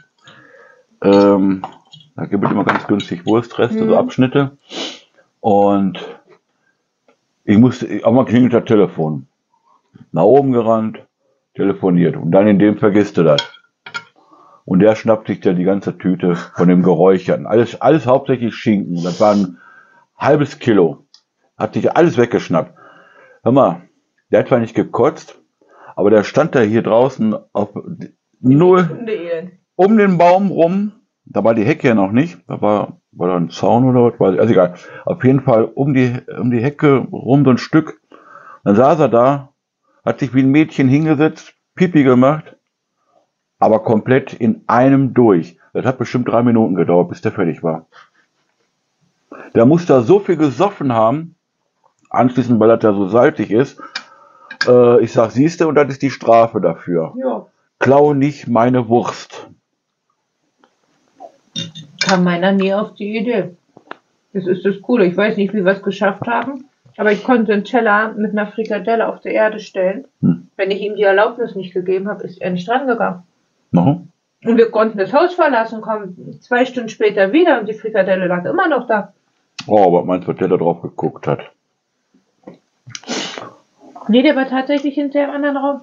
Ähm, da gibt es immer ganz günstig Wurstreste, so Mhm. Abschnitte. Und ich musste, auch mal klingelt das Telefon. Nach oben gerannt, telefoniert. Und dann in dem vergisst du das. Und der schnappt sich dann die ganze Tüte von dem Geräucherten. Alles, alles hauptsächlich Schinken. Das war ein halbes Kilo. Hat sich alles weggeschnappt. Hör mal, der hat zwar nicht gekotzt, aber der stand da hier draußen auf null, Hundeelend. um den Baum rum. Da war die Hecke ja noch nicht. Da war, war da ein Zaun oder was, weiß ich. Also egal. Auf jeden Fall um die, um die Hecke rum so ein Stück. Dann saß er da, hat sich wie ein Mädchen hingesetzt, Pipi gemacht, aber komplett in einem durch. Das hat bestimmt drei Minuten gedauert, bis der fertig war. Der muss da so viel gesoffen haben, anschließend, weil das ja so salzig ist. Äh, ich sag, siehste, und das ist die Strafe dafür. Ja. Klau nicht meine Wurst. Kam meiner nie auf die Idee. Das ist das Coole. Ich weiß nicht, wie wir es geschafft haben, aber ich konnte einen Teller mit einer Frikadelle auf der Erde stellen. Hm. Wenn ich ihm die Erlaubnis nicht gegeben habe, ist er nicht rangegangen. No? Und wir konnten das Haus verlassen, kommen zwei Stunden später wieder und die Frikadelle lag immer noch da. Oh, aber meinst du, was der da drauf geguckt hat? Nee, der war tatsächlich hinter dem anderen Raum.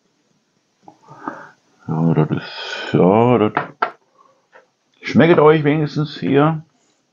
Ja, das ist, ja, das schmeckt euch wenigstens hier.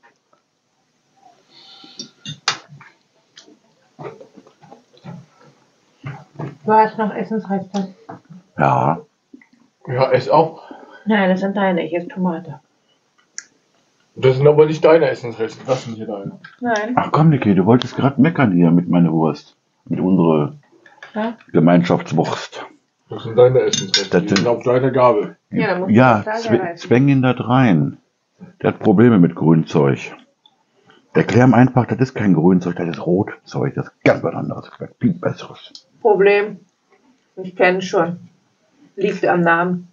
Du hast noch Essensreste. Ja, Ja, es auch. Nein, das sind deine. Ich esse Tomate. Das sind aber nicht deine Essensreste. Das sind hier deine. Nein. ach komm, Niki, du wolltest gerade meckern hier mit meiner Wurst. Mit unserer Ja? Gemeinschaftswurst. Das sind deine Essensrechte. Das Die sind- sind auf deiner Gabel. Ja, dann muss Ja, ich das zw reißen. zwäng ihn da rein. Der hat Probleme mit Grünzeug. Erklär ihm einfach, das ist kein Grünzeug, das ist Rotzeug. Das ist ganz was anderes. Das ist viel besseres. Problem. Ich kenne schon. Liegt am Namen.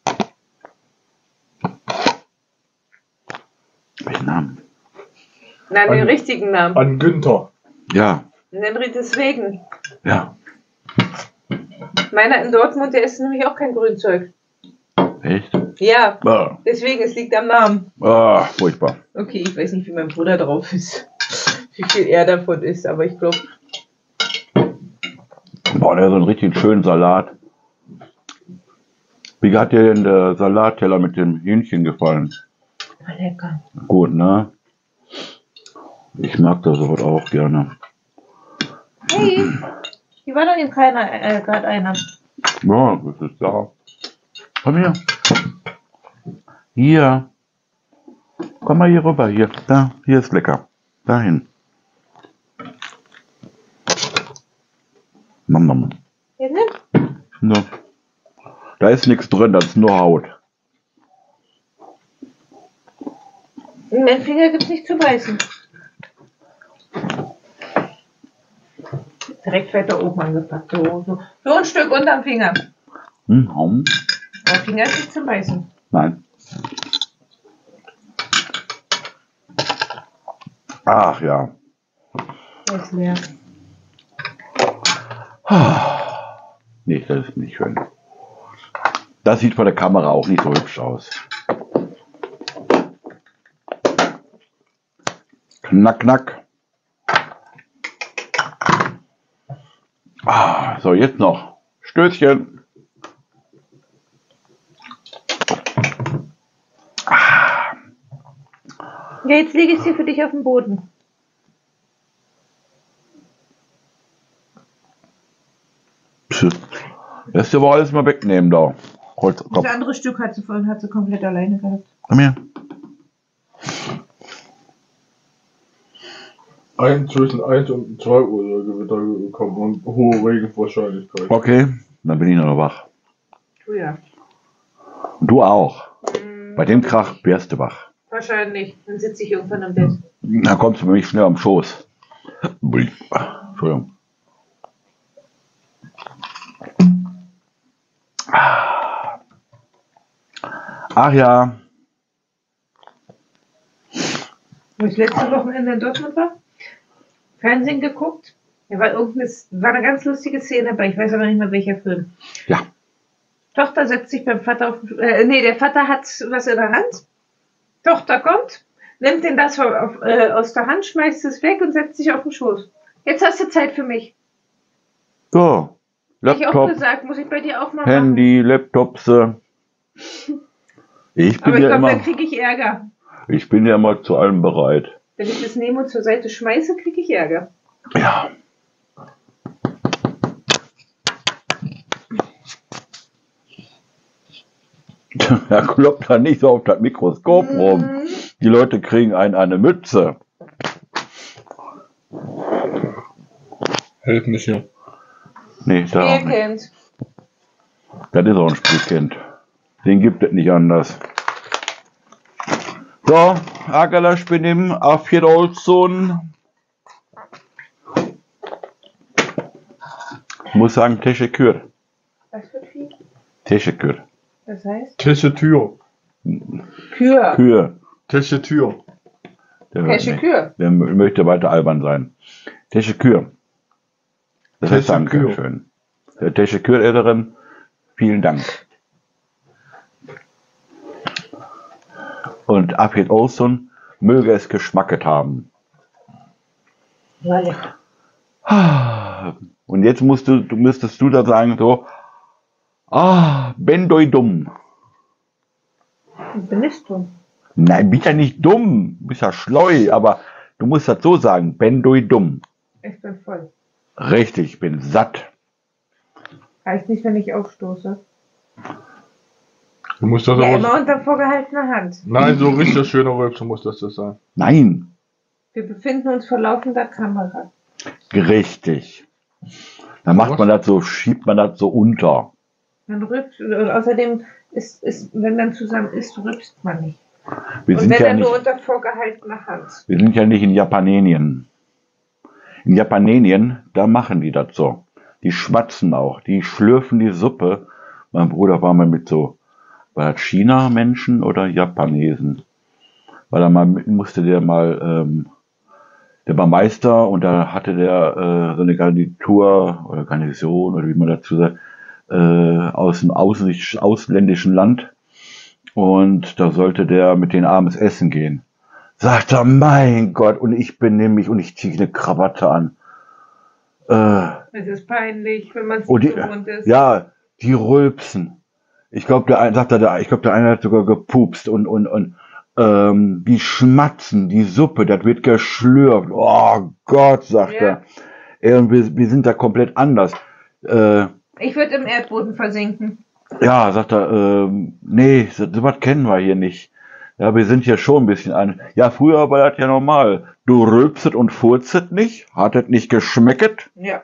Welchen Namen? Nein, den An- richtigen Namen. An Günther. Ja, Nenn deswegen. ja. Meiner in Dortmund, der isst nämlich auch kein Grünzeug. Echt? Ja, Ah, deswegen, es liegt am Namen. ah, furchtbar. Okay, ich weiß nicht, wie mein Bruder drauf ist. Wie viel er davon isst, aber ich glaube, Boah, der hat so einen richtig schönen Salat. Wie hat dir denn der Salatteller mit dem Hähnchen gefallen? lecker. Gut, ne? Ich mag das sowas auch gerne. Hey, hier war doch eben keiner, äh, gerade einer. Ja, das ist da. Komm her. Hier. Komm mal hier rüber. Hier. Da. Hier ist lecker. Dahin. Mam, mam. Ja, nimm. So. Da ist nichts drin, das ist nur Haut. In meinen Finger gibt's nicht zu beißen. Direkt weiter oben angepackt. So, so. so ein Stück unterm Finger. Hm, Haum. Aber Finger ist nicht zum Beißen. Nein. Ach ja. Der ist leer. Nee, das ist nicht schön. Das sieht von der Kamera auch nicht so hübsch aus. Knack, knack. Ah, so, jetzt noch. Stößchen. Ja, jetzt lege ich sie für dich auf den Boden. Psch. Lässt du aber alles mal wegnehmen da. Holz, komm, Das andere Stück hat sie vorhin hat sie komplett alleine gehabt. komm her. Ein, zwischen eins und zwei Uhr soll Gewitter kommen und hohe Regenwahrscheinlichkeit. Okay, dann bin ich noch wach. Du ja. Und du auch. Hm, Bei dem Krach wärst du wach. Wahrscheinlich. Dann sitze ich irgendwann im Bett. Da kommst du mich schnell am Schoß. Ui. Entschuldigung. Ach ja. Wo ich letzte Wochenende in Dortmund war, Fernsehen geguckt. Da war irgendeine, war eine ganz lustige Szene dabei, ich weiß aber nicht mehr welcher Film. Ja. Tochter setzt sich beim Vater auf, äh, nee, der Vater hat was in der Hand. Tochter kommt, nimmt den das auf, äh, aus der Hand, schmeißt es weg und setzt sich auf den Schoß. Jetzt hast du Zeit für mich. So. Hab ich auch Laptop, gesagt, muss ich bei dir auch mal Handy, Laptops. äh. Ich machen. Aber bin ich ja glaube, immer, dann kriege ich Ärger. ich bin ja immer zu allem bereit. Wenn ich das nehme und zur Seite schmeiße, kriege ich Ärger. Ja. Er kloppt da nicht so auf das Mikroskop rum. Mhm. Die Leute kriegen einen eine Mütze. Hält nicht hier. Nee, da auch nicht. Spielkind. Das ist auch ein Spielkind. Den gibt es nicht anders. So, Agalasch benehmen, Afjed Olson. Ich muss sagen, Teşekkür. Was für Vieh? Teşekkür. Das heißt? Teschetür. Kühe. Kühe. Teschetür. Der, hört Fesche nicht. Kühe. Der möchte weiter albern sein. Teşekkür. Das heißt Teşekkür. Danke schön. Der Teşekkür-Elterin, vielen Dank. Und Afjed Olson möge es geschmacket haben. War lecker. Und jetzt musst du, du müsstest du da sagen so, ah, ben doi dumm. Du bist du. Nein, bist ja nicht dumm, bist ja schleu, aber du musst das so sagen, ben doi dumm. Ich bin voll. Richtig, ich bin satt. Heißt nicht, wenn ich aufstoße. Du musst das Ja, aber. immer unter vorgehaltener Hand. Nein, so richtig schöner Rülpser muss das das sein. Nein, Wir befinden uns vor laufender Kamera. richtig. Dann macht Was? man das so, schiebt man das so unter. Man rülpst. Und außerdem ist, ist, wenn man zusammen isst, rülpst man nicht. Wir Und sind, wenn ja dann nur nicht, unter vorgehaltener Hand. wir sind ja nicht in Japanenien. In Japanenien, da machen die das so. Die schmatzen auch, die schlürfen die Suppe. Mein Bruder war mal mit so, war das China-Menschen oder Japanesen? Weil da mal musste der mal, ähm, der war Meister und da hatte der äh, so eine Garnitur oder Garnison oder wie man dazu sagt, äh, aus dem außen, ausländischen Land. Und da sollte der mit denen abends essen gehen. Sagt er, mein Gott, und ich benehme mich und ich ziehe eine Krawatte an. Äh, Es ist peinlich, wenn man es und nicht die, gewohnt ist. ja, die rülpsen. Ich glaube, der eine, sagt er, der, ich glaube, der eine hat sogar gepupst und, und, und, ähm, die schmatzen, die Suppe, das wird geschlürft. Oh Gott, sagt Ja. er. Ey, und wir, wir sind da komplett anders. Äh, Ich würde im Erdboden versinken. ja, sagt er, ähm, nee, so was kennen wir hier nicht. Ja, wir sind hier schon ein bisschen an. Ja, früher war das ja normal. Du rülpset und furzet nicht, hat es nicht geschmecket. Ja.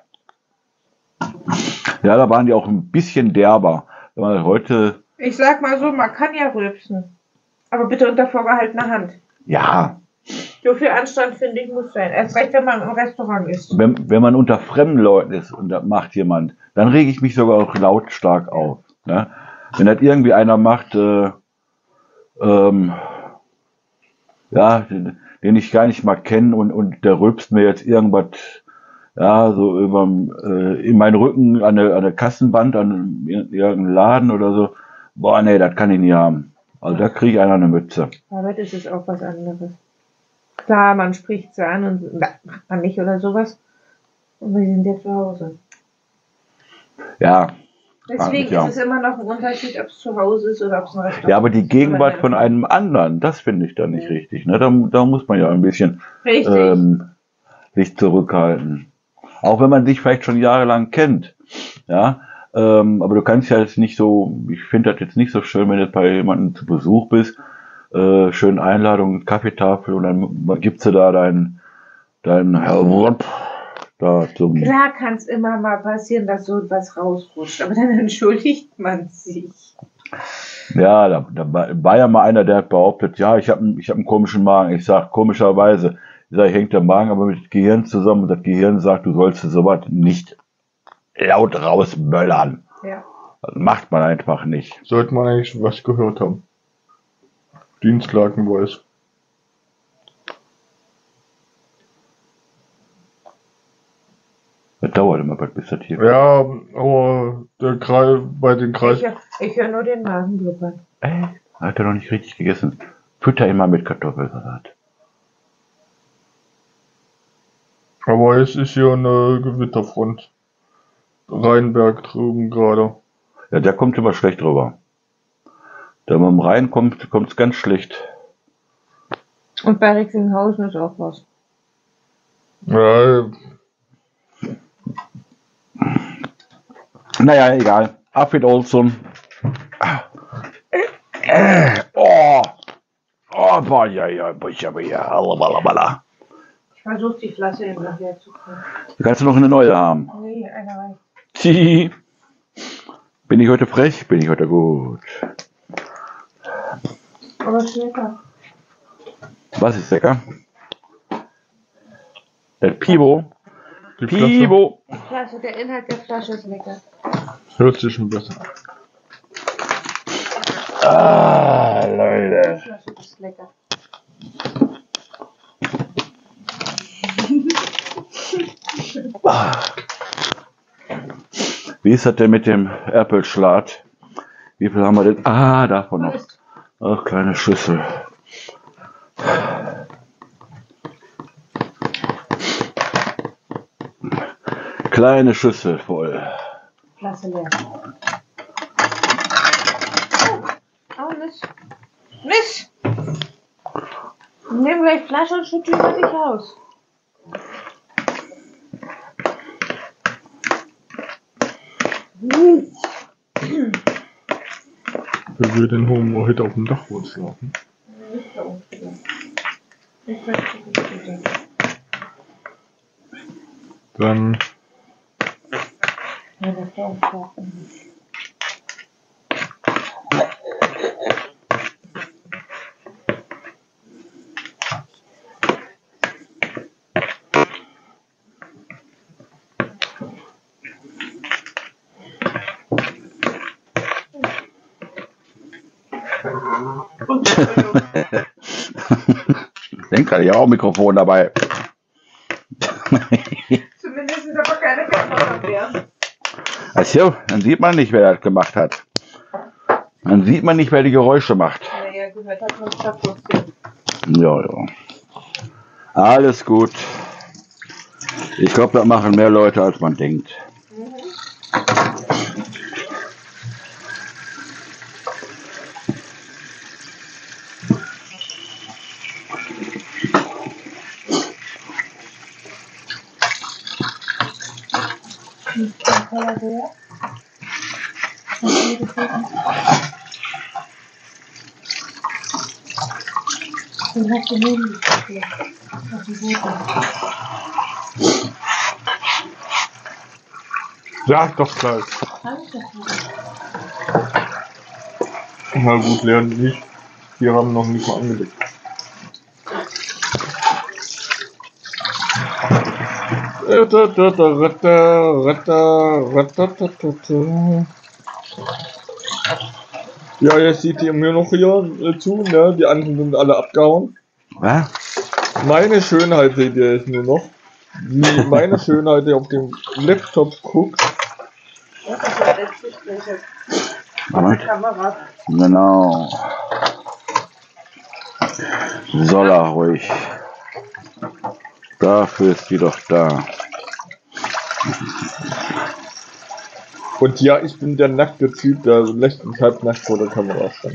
Ja, da waren die auch ein bisschen derber. Wenn man heute, Ich sag mal so, man kann ja rülpsen. Aber bitte unter vorgehaltener Hand. ja, So viel Anstand, finde ich, muss sein. Erst recht, wenn man im Restaurant ist. wenn, wenn man unter fremden Leuten ist und das macht jemand, dann rege ich mich sogar auch lautstark auf. Ne? Wenn das irgendwie einer macht, äh, ähm, ja, den, den ich gar nicht mal kenne und, und der rülpst mir jetzt irgendwas, ja, so überm, äh, in meinen Rücken an der, an der Kassenband, an irgendeinem Laden oder so. Boah, nee, das kann ich nie haben. Also da kriege ich einer eine Mütze. Aber das ist auch was anderes. Klar, man spricht sie an und na, macht man nicht oder sowas. Und wir sind ja zu Hause. Ja, Deswegen ja. ist es immer noch ein Unterschied, ob es zu Hause ist oder ob es ein Restaurant ist. Ja, aber die Gegenwart Oder von einem anderen, das finde ich dann nicht Ja. richtig. Ne? Da, da muss man ja ein bisschen Richtig. ähm, sich zurückhalten. Auch wenn man sich vielleicht schon jahrelang kennt. Ja, ähm, aber du kannst ja jetzt nicht so, ich finde das jetzt nicht so schön, wenn du bei jemandem zu Besuch bist, äh, schön Einladung, Kaffeetafel und dann gibst du da dein, dein da zum, Klar kann es immer mal passieren, dass so etwas rausrutscht, aber dann entschuldigt man sich. ja, da, da war- war ja mal einer, der hat behauptet, ja, ich habe ich hab einen komischen Magen. Ich sag komischerweise, ich sag, hängt der Magen aber mit dem Gehirn zusammen und das Gehirn sagt, du sollst sowas nicht laut rausböllern. Ja. Das macht man einfach nicht. Sollte man eigentlich was gehört haben. Dienstlagenweise. Das dauert immer, bis das hier Ja, aber der Kreis, bei den Ich, Kreis, hör- ich höre nur den Magen blubbern. Äh, hat er noch nicht richtig gegessen. Fütter immer mit Kartoffelsalat. aber es ist hier eine Gewitterfront. Rheinberg drüben gerade. Ja, der kommt immer schlecht rüber. Der mit dem Rhein kommt es ganz schlecht. Und bei Recklinghausen ist auch was. Ja, Naja, egal. Afid Olson. Äh, oh. Oh, boah, ja, ja, boah, ja, boah, ja, alabalabala. Ich versuche die Flasche eben nachher zu kriegen. Du kannst noch eine neue haben. Nee, einer reicht. Tschi. Bin ich heute frech? Bin ich heute gut? Aber schneller. Was ist lecker? Der Pivo. die Flasche Pivo. Die Flasche, der Inhalt der Flasche ist lecker. hört sich ein bisschen. Ah, Die Leute. Flasche ist lecker. Wie ist das denn mit dem Erpelschlat? Wie viel haben wir denn? Ah, davon noch. Prost. Ach, kleine Schüssel. Kleine Schüssel voll. Flasche leer. Oh, Mist. Mist! Nehmen wir die Flasche und schütten über dich aus. Wer will den Homo heute auf dem Dach laufen? Nicht da unten. Nicht da unten. Dann Ja, das ist auch Entschuldigung. Ich denke, ich habe auch ein Mikrofon dabei. Zumindest ist aber keine Kamera mehr. Achso, dann sieht man nicht, wer das gemacht hat. Dann sieht man nicht, wer die Geräusche macht. Naja, gehört hat man es trotzdem. Ja, ja. Alles gut. Ich glaube, das machen mehr Leute, als man denkt. Sag doch gleich. Na gut, lernen nicht. Wir haben noch nicht mal angelegt. Ja, jetzt sieht ihr mir noch hier äh, zu, ne? Die anderen sind alle abgehauen. Was? Meine Schönheit seht ihr jetzt nur noch. Wie meine Schönheit, die auf dem Laptop guckt. Das ist ja letztlich welche Moment. Kamera. Genau. Soll er ruhig. Dafür ist die doch da. Und ja, ich bin der nackte Typ, der lächelt halbnackt vor der Kamera stand.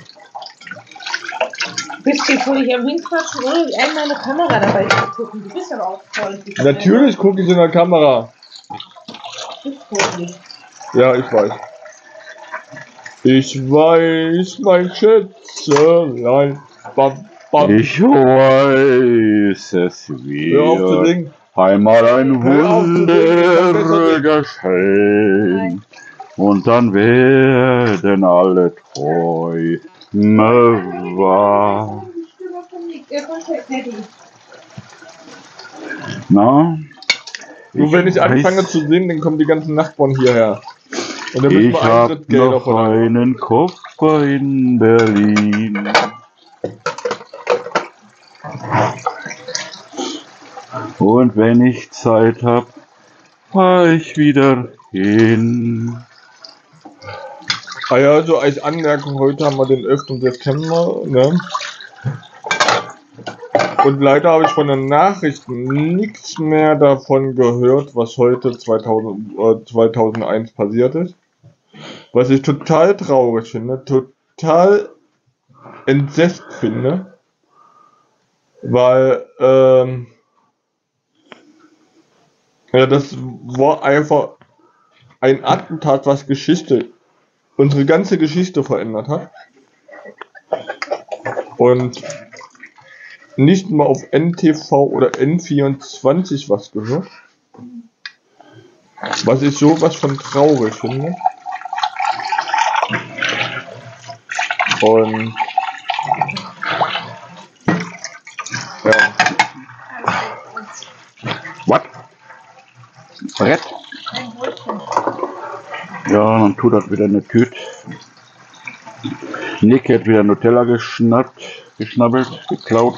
Bist du völlig am Hinquatschen, ohne einmal eine Kamera dabei zu gucken? Du bist aber auch voll. Natürlich gucke ich in der Kamera. Du bist voll. Ja, ich weiß. Ich weiß, mein Schätzelein. Bam, bam. Ich weiß, es Hör auf zu wird singen. einmal ein Hör auf zu singen, Wunder das geschehen. Und dann werden alle Träume wahr. Na? Nur wenn ich weiß- anfange zu singen, dann kommen die ganzen Nachbarn hierher. Und dann müssen Ich wir hab Eintrittsgelder noch von einen Koffer in Berlin. Und wenn ich Zeit hab, fahr ich wieder hin. Ah ja, also als Anmerkung, heute haben wir den elften September, ne? Und leider habe ich von den Nachrichten nichts mehr davon gehört, was heute zweitausend, äh, zweitausendeins passiert ist. Was ich total traurig finde, total entsetzt finde, weil, ähm, ja, das war einfach ein Attentat, was Geschichte, unsere ganze Geschichte verändert hat. Und nicht mal auf N T V oder N vierundzwanzig was gehört. Was ich sowas von traurig finde. Und ja, Was? Brett? Ein Brötchen. Ja, dann tut das wieder eine Tüte. Nick hat wieder Nutella geschnappt, geschnabbelt, geklaut.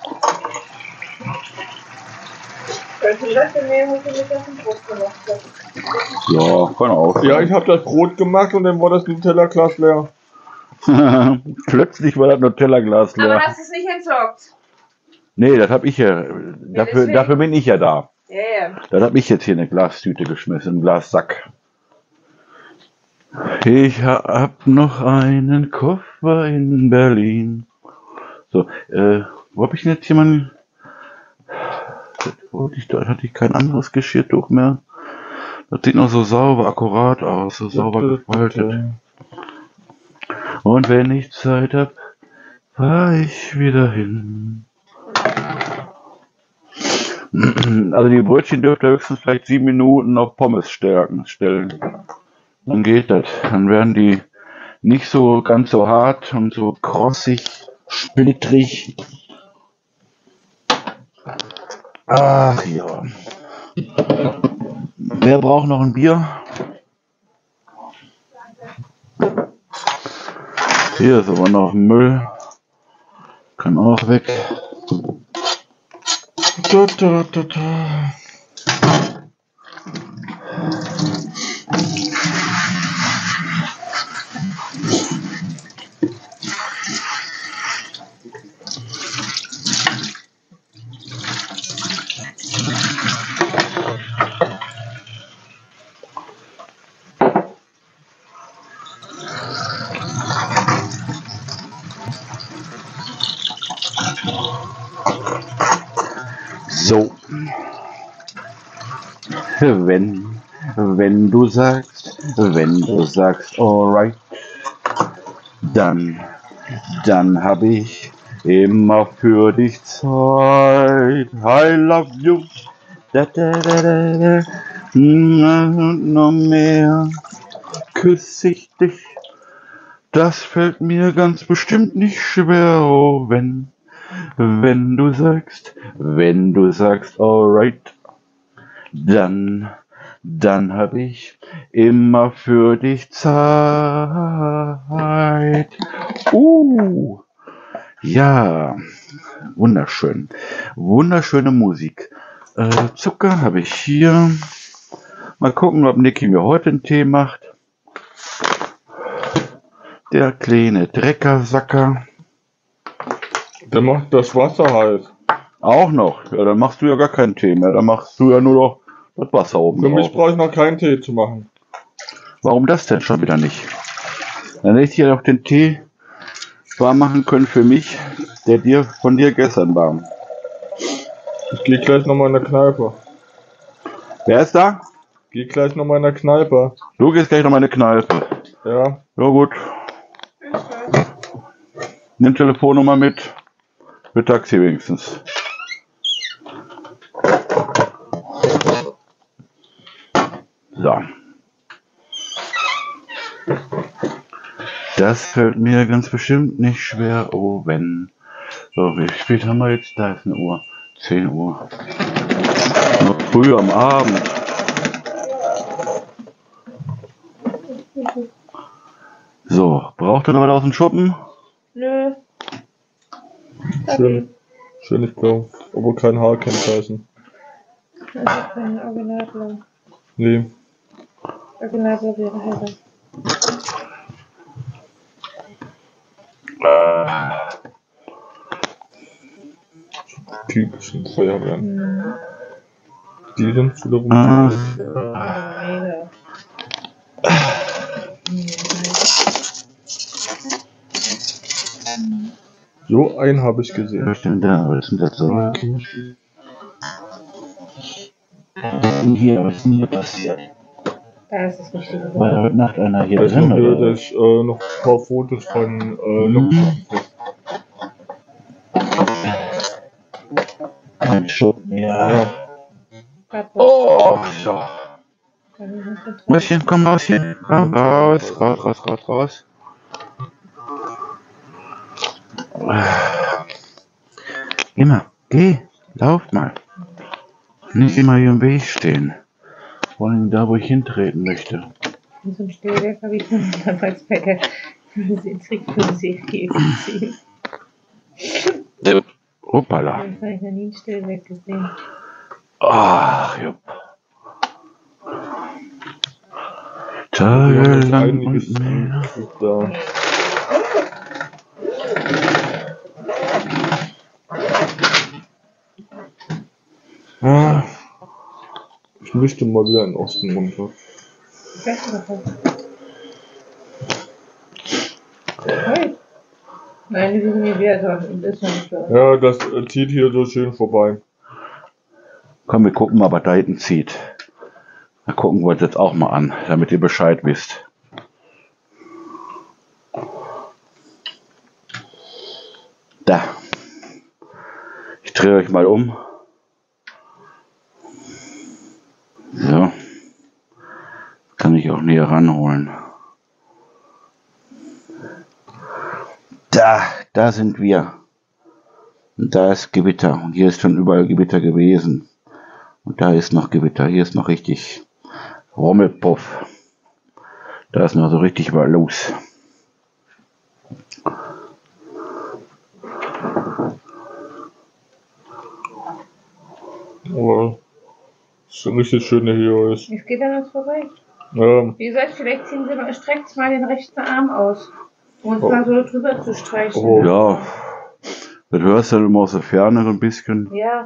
Könnte ich das denn nehmen, was ich mit dem Brot gemacht habe? Ja, kann auch. ja, ich habe das Brot gemacht und dann war das Nutella-Glas leer. Plötzlich war das Nutella-Glas Aber leer. hast du es nicht entsorgt? Nee, das hab ich ja. Dafür, deswegen. dafür bin ich ja da. Ja, ja. Das hab ich jetzt hier in eine Glastüte geschmissen, einen Glassack. Ich hab noch einen Koffer in Berlin. So, äh, wo hab ich denn jetzt hier mein... Das wollte ich, da hatte ich kein anderes Geschirrtuch mehr. Das sieht noch so sauber, akkurat aus, so sauber gefaltet. Und wenn ich Zeit hab, fahr ich wieder hin. Also die Brötchen dürft ihr höchstens vielleicht sieben Minuten auf Pommes stärken, stellen. Dann geht das. Dann werden die nicht so ganz so hart und so krossig, splittrig. Ach ja. Wer braucht noch ein Bier? Hier ist aber noch Müll. Kann auch weg. Da, da, da, da. So. Wenn, wenn du sagst, wenn du sagst, alright, dann, dann hab ich immer für dich Zeit. I love you. Da, da, da, da, da. Noch mehr küsse ich dich. Das fällt mir ganz bestimmt nicht schwer, oh, wenn, wenn du sagst, wenn du sagst, alright, dann, dann hab ich immer für dich Zeit. Uh, ja, wunderschön, wunderschöne Musik. Äh, Zucker habe ich hier. Mal gucken, ob Niki mir heute einen Tee macht. Der kleine Dreckersacker. Der macht das Wasser heiß. Auch noch. Ja, dann machst du ja gar keinen Tee mehr. Dann machst du ja nur noch das Wasser oben Für mich drauf. brauche ich noch keinen Tee zu machen. Warum das denn schon wieder nicht? Dann hätte ich ja noch den Tee warm machen können für mich, der dir von dir gestern war. Ich gehe gleich nochmal in der Kneipe. Wer ist da? Geh gleich nochmal in der Kneipe. Du gehst gleich noch mal in eine Kneipe. Ja. Ja gut. Nimm Telefonnummer mit. Mit Taxi wenigstens. So. Das fällt mir ganz bestimmt nicht schwer. Oh, wenn. So, wie spät haben wir jetzt? Da ist eine Uhr. zehn Uhr. Noch früh am Abend. So, braucht ihr noch was aus dem Schuppen? Nö. Schön. Schönes Blau. Aber kein Haarkennzeichen. Das ist kein Originalblau. Nee. Originalblau wäre heller. Typischen Feuerwehren. Mhm. Die sind wiederum. Ah. Mega. So einen habe ich gesehen. Was ist denn da? Was ist denn das so? Was ist denn hier? Was ist denn hier passiert? Da ist das Richtige. War da heute Nacht einer hier Da ist drin? noch, Oder? da ist, äh, noch ein paar Fotos von äh, Luftwaffen. Ein Schuppen, ja. Ja. Oh, so. Mäuschen, komm raus hier. Komm raus, raus, raus, raus, raus. Geh mal, geh, lauf mal. Nicht immer hier im Weg stehen. Vor allem da, wo ich hintreten möchte. In so einem Stellwerk habe ich damals bei der Trickfilmserie gesehen. Hoppala. Da habe ich noch nie ein Stellwerk gesehen. Ach, jupp. Tagelang Einiges und mehr. da. Ah, ich müsste mal wieder in den Osten runter. Hey. Nein, die sind nie wert, das ist noch nicht so. Ja, das äh, zieht hier so schön vorbei. Komm, wir gucken mal, was da hinten zieht. Da gucken wir uns jetzt auch mal an, damit ihr Bescheid wisst. Da. Ich drehe euch mal um. So. Kann ich auch näher ranholen. Da, da sind wir. Und da ist Gewitter. Und hier ist schon überall Gewitter gewesen. Und da ist noch Gewitter. Hier ist noch richtig Rummelpuff. Da ist noch so richtig was los. Aber das richtig schöne hier ist. Jetzt geht er uns vorbei. Ja, Wie gesagt, vielleicht ziehen Sie mal, streckt mal den rechten Arm aus, um uns Oh. mal so drüber zu streichen. Oh. Ja, das hörst du dann immer aus der Ferne so ein bisschen. Ja,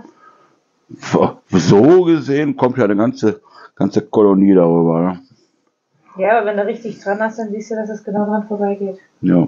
So gesehen kommt ja eine ganze, ganze Kolonie darüber. Ne? ja, aber wenn du richtig dran hast, dann siehst du, dass es genau dran vorbeigeht. Ja.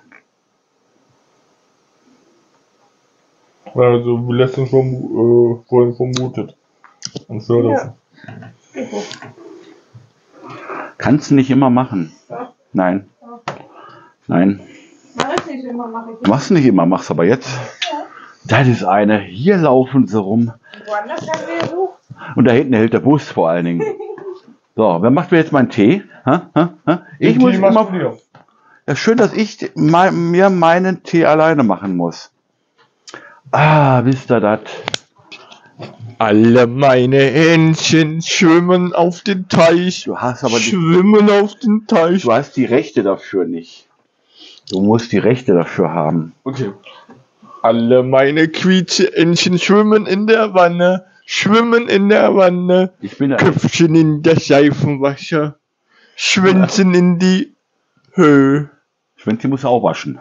also wie letztens vermu äh, vorhin vermutet. Und so Ja. Geh hoch. Kannst du nicht immer machen. Ja. Nein. Nein. Mach ich nicht immer, mach ich nicht. Machst du nicht immer, machst aber jetzt. Ja. Das ist eine. Hier laufen sie rum. Woanders haben wir gesucht. Und da hinten hält der Bus vor allen Dingen. So, wer macht mir jetzt meinen Tee? Ha? Ha? Ha? Ich Den muss Tee machst immer. du dir. Ja, schön, dass ich me- mir meinen Tee alleine machen muss. Ah, wisst ihr das? Alle meine Hähnchen schwimmen auf den Teich. Du hast aber die, Schwimmen auf den Teich. du hast die Rechte dafür nicht. Du musst die Rechte dafür haben. Okay. Alle meine Quietscheentchen schwimmen in der Wanne. Schwimmen in der Wanne. Ich bin da. Köpfchen in der Seifenwasser. Schwänzen in die Höhe. Schwänzchen muss auch waschen.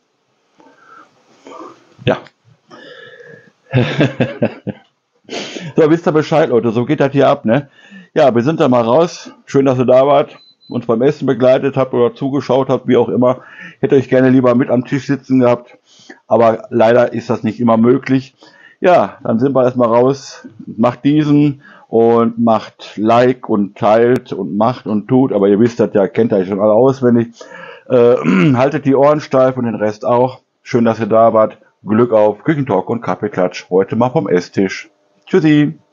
Ja. So, wisst ihr Bescheid, Leute. So geht das hier ab, ne? Ja, wir sind da mal raus. Schön, dass ihr da wart, uns beim Essen begleitet habt oder zugeschaut habt, wie auch immer. Ich hätte euch gerne lieber mit am Tisch sitzen gehabt, aber leider ist das nicht immer möglich. Ja, dann sind wir erstmal raus. Macht diesen und macht Like und teilt und macht und tut, aber ihr wisst das ja, kennt ihr schon alle auswendig. Äh, haltet die Ohren steif und den Rest auch. Schön, dass ihr da wart. Glück auf Küchentalk und Kaffeeklatsch. Heute mal vom Esstisch. Tschüssi.